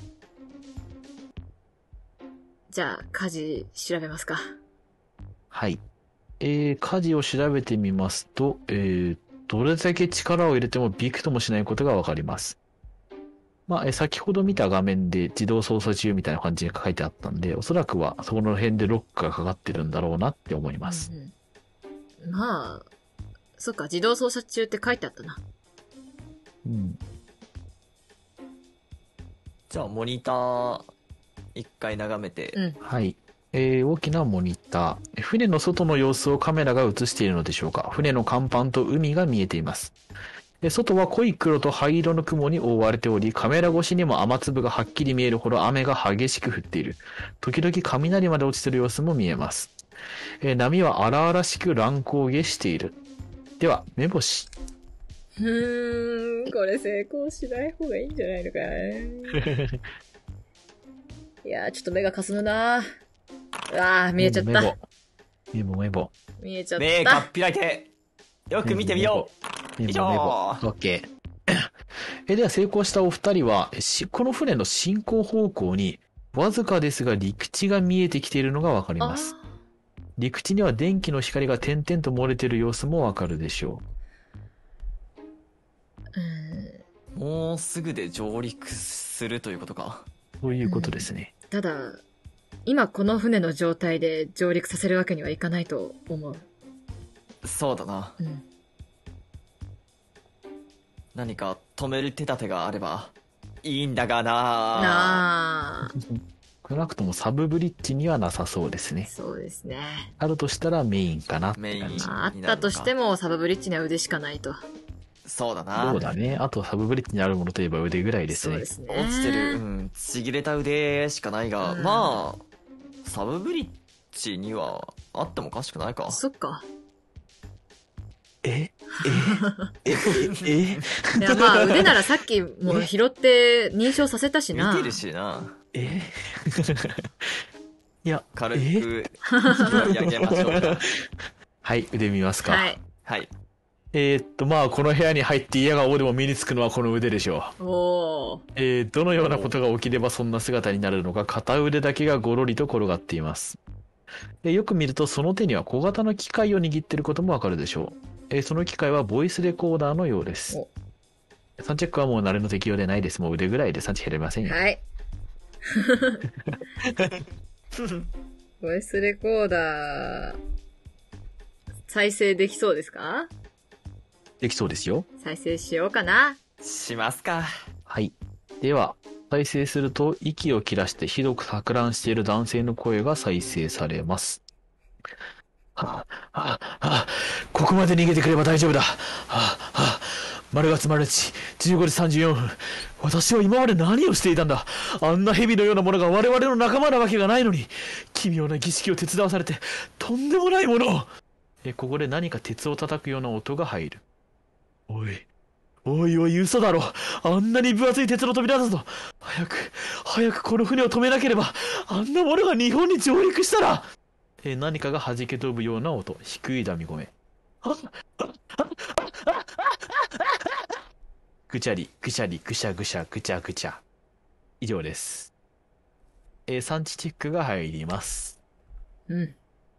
じゃあ、火事調べますか。 はい。えー、火事を調べてみますと、えー、どれだけ力を入れてもびくともしないことがわかります。まあ、えー先ほど見た画面で自動操作中みたいな感じに書いてあったんで、おそらくはそこの辺でロックがかかってるんだろうなって思います。 うんうん、まあ、そっか、自動操作中って書いてあったな。 うん。 じゃあ、モニター、一回眺めて。 うん。 はい。えー大きなモニター。船の外の様子をカメラが映しているのでしょうか。船の甲板と海が見えています。え外は濃い黒と灰色の雲に覆われており、カメラ越しにも雨粒がはっきり見えるほど雨が激しく降っている。時々雷まで落ちている様子も見えます。えー波は荒々しく乱高下している。では、目星。 うーん、これ成功しない方がいいんじゃないのかいやー、ちょっと目がかすむなー。うわー、見えちゃった。 メモ。メモ、メモ。 見えちゃっ目がた。 っぴらいて。よく見てみよう。以メモ、メモ。 上。 オッケー。え、では成功したお二人は、しこの船の進行方向に、わずかですが陸地が見えてきているのがわかります。陸地には電気の光が点々と漏れている様子もわかるでしょあーうーん、 もうすぐで上陸するということか。 う。そういうことですね。 ただ、今この船の状態で上陸させるわけにはいかないと思う。 そうだな。 うん。 何か止める手立てがあればいいんだがな。 なあ、 少なくともサブブリッジにはなさそうですね。 そうですね。 あるとしたらメインかなってメイン感じ。 まあ、あったとしてもサブブリッジには腕しかないと。 そうだな。 そうだね。あとサブブリッジにあるものといえば腕ぐらいですね。 そうですね。 落ちてる、うん、ちぎれた腕しかないが、 うんまあ、サブブリッジにはあってもおかしくないか。 そっか。 ええええいや、まあ、腕ならさっきも拾って認証させたしな。 見てるしな。 えいや、 軽えく拾い上げましょうか。 はい、腕見ますか。 はい。 はい。 えーっと、まあ、この部屋に入って嫌がおうでも身につくのはこの腕でしょう。 おー。 えー、どのようなことが起きればそんな姿になるのか、片腕だけがごろりと転がっています。でよく見ると、その手には小型の機械を握っていることもわかるでしょう。えーその機械はボイスレコーダーのようですお。 サンチェックはもう慣れの適用でないです。もう腕ぐらいでサンチ減りませんよ。 はい。ボイスレコーダー、再生できそうですか？ できそうですよ。 再生しようかな。 しますか。 はい。では、再生すると、息を切らしてひどく錯乱している男性の声が再生されます。はあ、はあ、はあ、ここまで逃げてくれば大丈夫だ。はあ、はあ、丸月丸日、じゅうごじさんじゅうよんぷん。私は今まで何をしていたんだ。あんな蛇のようなものが我々の仲間なわけがないのに、奇妙な儀式を手伝わされて、とんでもないものを。え、ここで何か鉄を叩くような音が入る。おい。おいおい、嘘だろ。あんなに分厚い鉄の扉だぞ。早く、早くこの船を止めなければ、あんなものが日本に上陸したら。え、何かが弾け飛ぶような音。低いダミ声。ぐちゃり、ぐしゃり、ぐしゃぐしゃ、ぐちゃぐちゃ。以上です。えー、産地チェックが入ります。 うん。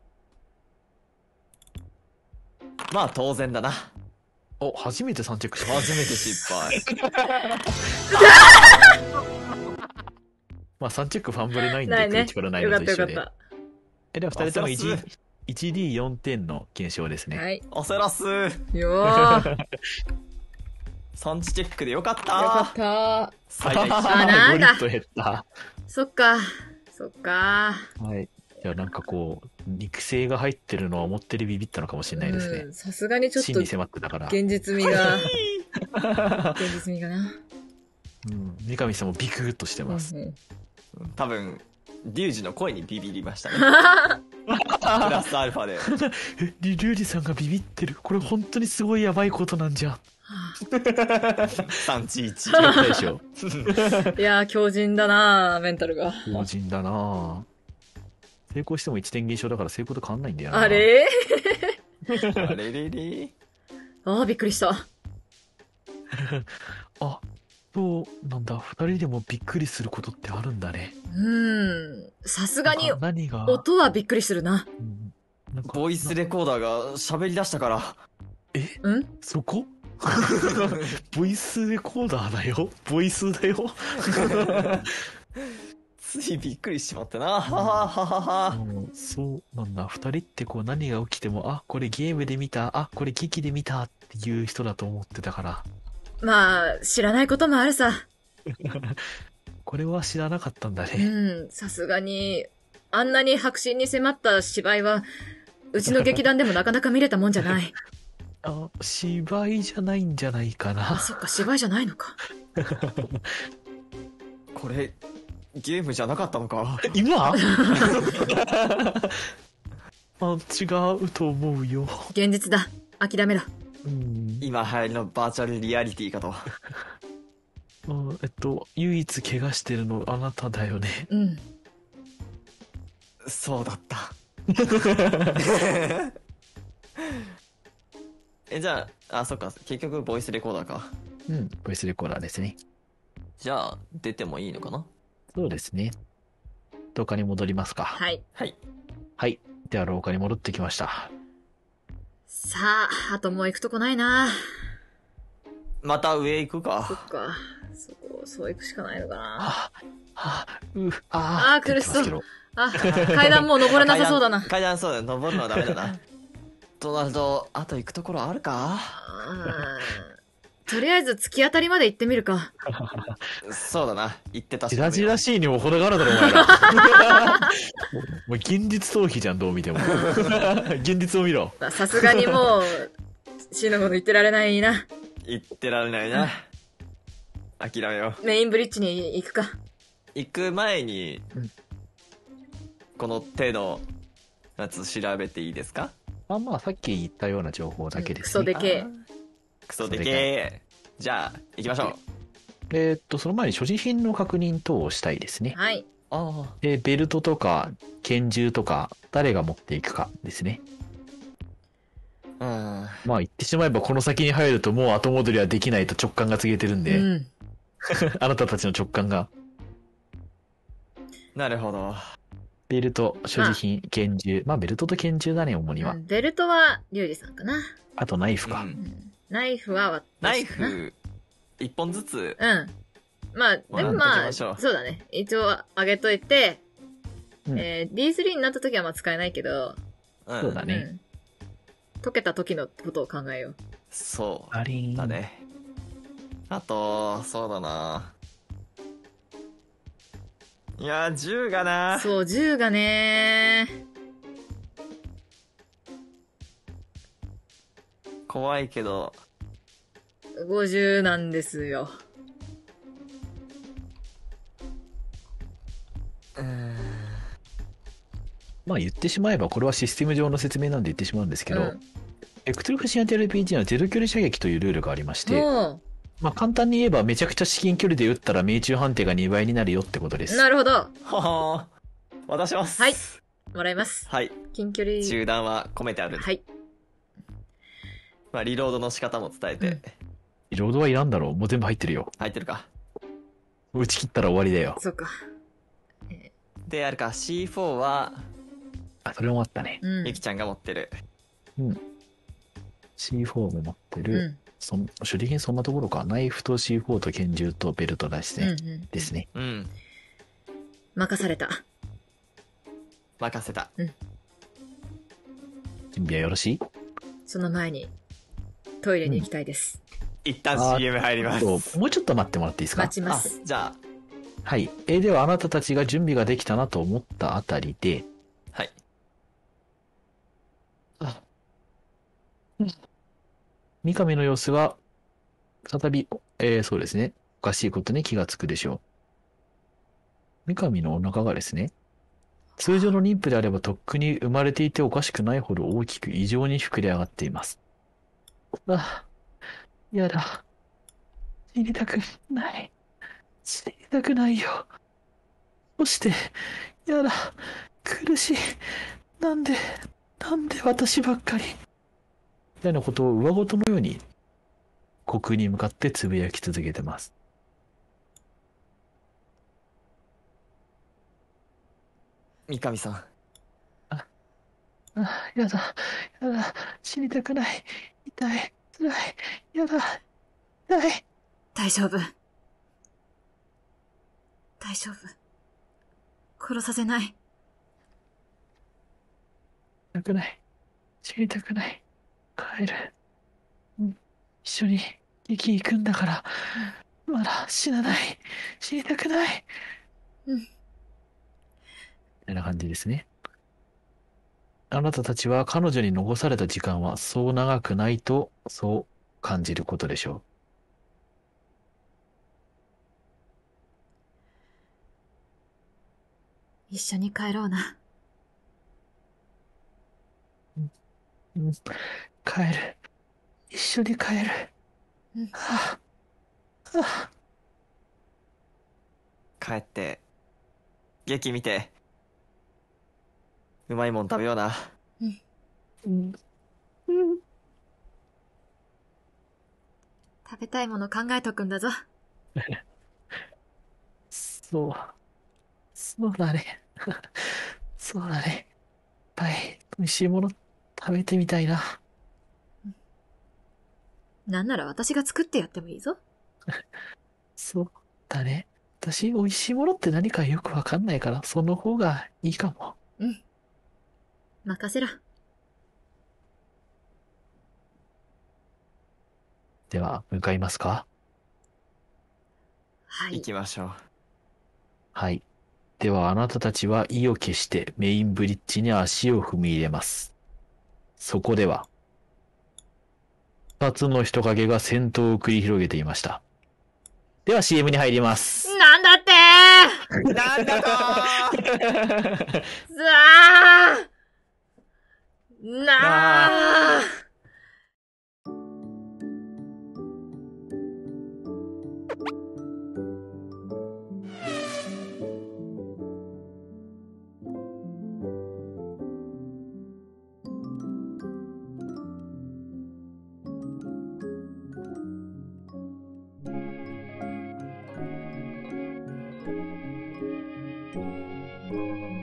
まあ当然だな。 お、初めて産地チェックした。 初めて失敗。 まあ産地チェックファンブレないんで、 ないね。 クリティカルないよかのと一緒で。 ったよかった。 え、では二人とも いち焦らすいちディーよん 点の検証ですね。 はい。 焦らす。 よー。よ産地チェックでよかったかった最大値。 あなんだごリット減った。 そっか。そっか。 はい。じゃあなんかこう、肉声が入ってるのは思ってるビビったのかもしれないですねう。ん。さすがにちょっと真に迫ってたから。 現実味が、現実味がな。 うん。三上さんもビクッとしてます。 うんうん多分、リュウジの声にビビりましたね。プラスアルファで。 え、リュウジさんがビビってる。これ本当にすごいやばいことなんじゃん。 さんちいち。 違ったでしょ。 いやー、強靭だなメンタルが。 強靭だなぁ。成功してもいってん減少だから成功と変わんないんだよな。 あれあれれれあー、びっくりした。 あ、そうなんだ。二人でもびっくりすることってあるんだね。 うん。さすがになんか何が、 音はびっくりするな。 うんなんかボイスレコーダーが喋り出したから。 えうんそこボイスレコーダーだよ。ボイスだよ。 ついびっくりしちまってな。ははははは。 うんそうなんだ。二人ってこう何が起きても、あ、これゲームで見た、あ、これ劇で見たっていう人だと思ってたから。 まあ、知らないこともあるさ。 これは知らなかったんだうね。 ん。さすがに、あんなに迫真に迫った芝居は、うちの劇団でもなかなか見れたもんじゃない。 あ、芝居じゃないんじゃないかあ、 な。 そっか、芝居じゃないのか。 これ、ゲームじゃなかったのか。 今あ、違うと思うよ。 現実だ。諦めろ。 うん。 今流行りのバーチャルリアリティかと。 あえっと、唯一怪我してるのあなただよね。 うん。 そうだった。え、じゃあ、あ、そっか、結局ボイスレコーダーか。 うん、ボイスレコーダーですね。 じゃあ、出てもいいのかな。 そうですね。廊下に戻りますか。 はい。 はい。 はい。では廊下に戻ってきました。 さあ、あともう行くとこないな。 また上行くそか。 っか。そこ、そう行くしかないのかな。 はあ、はあ、う、ああー苦しそうって言ってあ、階段もう登れなさそうだな。 階段、階段そうだよ。登るのはダメだな。となると、あと行くところあるか。 あーとりあえず突き当たりまで行ってみるか。 そうだな。行ってたます。じらじらし。 しいにも程があるだろ、お前ら。もうもう現実逃避じゃん、どう見ても。現実を見ろ。 まあさすがにもう、死のこと言ってられないな。 行ってられないな。諦めよう。 メインブリッジに行くか。 行く前に、 うんこの手のやつ調べていいですか。 あ、まあ、さっき言ったような情報だけですね。 クソでけえ。 あークソでけえ。じゃあ、行きましょう。 えーっと、その前に所持品の確認等をしたいですね。 はい。 ああ。 で、ベルトとか、拳銃とか、誰が持っていくかですね。 うん。 まあ、言ってしまえば、この先に入るともう後戻りはできないと直感が告げてるんで、 うん。 あなたたちの直感が。 なるほど。 ベルト、所持品、拳銃。まあ、ベルトと拳銃だね、主には。 ベルトは、リュウジさんかな。 あと、ナイフか。 うんうんナイフは私かな。 ナイフ、一本ずつ。 うん。まあ、でももらっときまあ、 ましょうそうだね。一応あげといて、 うんえー、ディースリー になった時はまあ使えないけど、 うん。 そうだね。 うん。溶けた時のことを考えよう。 そありん。 うだね。あと、そうだな。いやー、銃がな。 そう、銃がね。 怖いけど。 ごじゅうなんですよ。 うーん。 まあ言ってしまえば、これはシステム上の説明なんで言ってしまうんですけど、 うん、 エクトゥルフシアンティーアールピージー のゼロ距離射撃というルールがありまして、 もまあ簡単に言えばめちゃくちゃ至近距離で撃ったら命中判定がにばいになるよってことでう、 す。 なるほど。 ははー。渡します。 はいもらいます。 はい。 近距離。 中断は込めてあるんで。 はい。 まあ、リロードの仕方も伝えて。 うんリロードはいらんだろう。もう全部入ってるよ。 入ってるか。 打ち切ったら終わりだよ。 そっか。 で、あれか、シーフォー は、 あ、それもあったね。 うん。 ゆきちゃんが持ってる。 うん。シーフォー も持ってうる。 ん。 そん手裏剣そんなところか。ナイフと シーフォー と拳銃とベルトですね。 うんうん。 ですね。 うん。 任された。 任せた。 準備はよろしい？ その前に、トイレに行きたいです。 一旦 シーエム 入りまとす。 もうちょっと待ってもらっていいですか？ あ待ちます。、 じゃはい。えーではあなたたちが準備ができたなと思ったあたりで、 あ、はい。 あ三上の様子が、再び、えーそうですね。おかしいことに気がつくでしょう。三上のお腹がですね、通常の妊婦であればとっくに生まれていておかしくないほど大きく異常に膨れ上がっています。あ、やだ。死にたくない。死にたくないよ。そして、やだ。苦しい。なんで、なんで私ばっかり。みたいなことを上事のように、虚空に向かってつぶやき続けてます。 三上さん。 あ、やだ。やだ。死にたくない。痛い。辛い。やだ。痛い。 大丈夫。大丈夫。殺させない。 たくない。死にたくない。帰る。うん。一緒に劇行くんだから、まだ死なない。死にたくない。 うん。 みたいな感じですね。あなたたちは彼女に残された時間はそう長くないと、そう感じることでしょ一緒に帰ろうな。 う。うん、帰る。一緒に帰る。 うんはあ、はあ、 帰って、劇見て、うまいもん食べような。 うん。 うんうん食べたいもの考えとくんだぞ。 そう。そうだね。そうだね。いっぱい美味しいもの食べてみたいな。 なんなら私が作ってやってもいいぞ。 そうだね。私、美味しいものって何かよくわかんないから、その方がいいかも。 うん。任せろ。 では、向かいますか？ はい。 行きましょう。 はい。では、あなたたちは意を決してメインブリッジに足を踏み入れます。そこでは、二つの人影が戦闘を繰り広げていました。では シーエム に入ります。 なんだってなんだとーーずあーなあー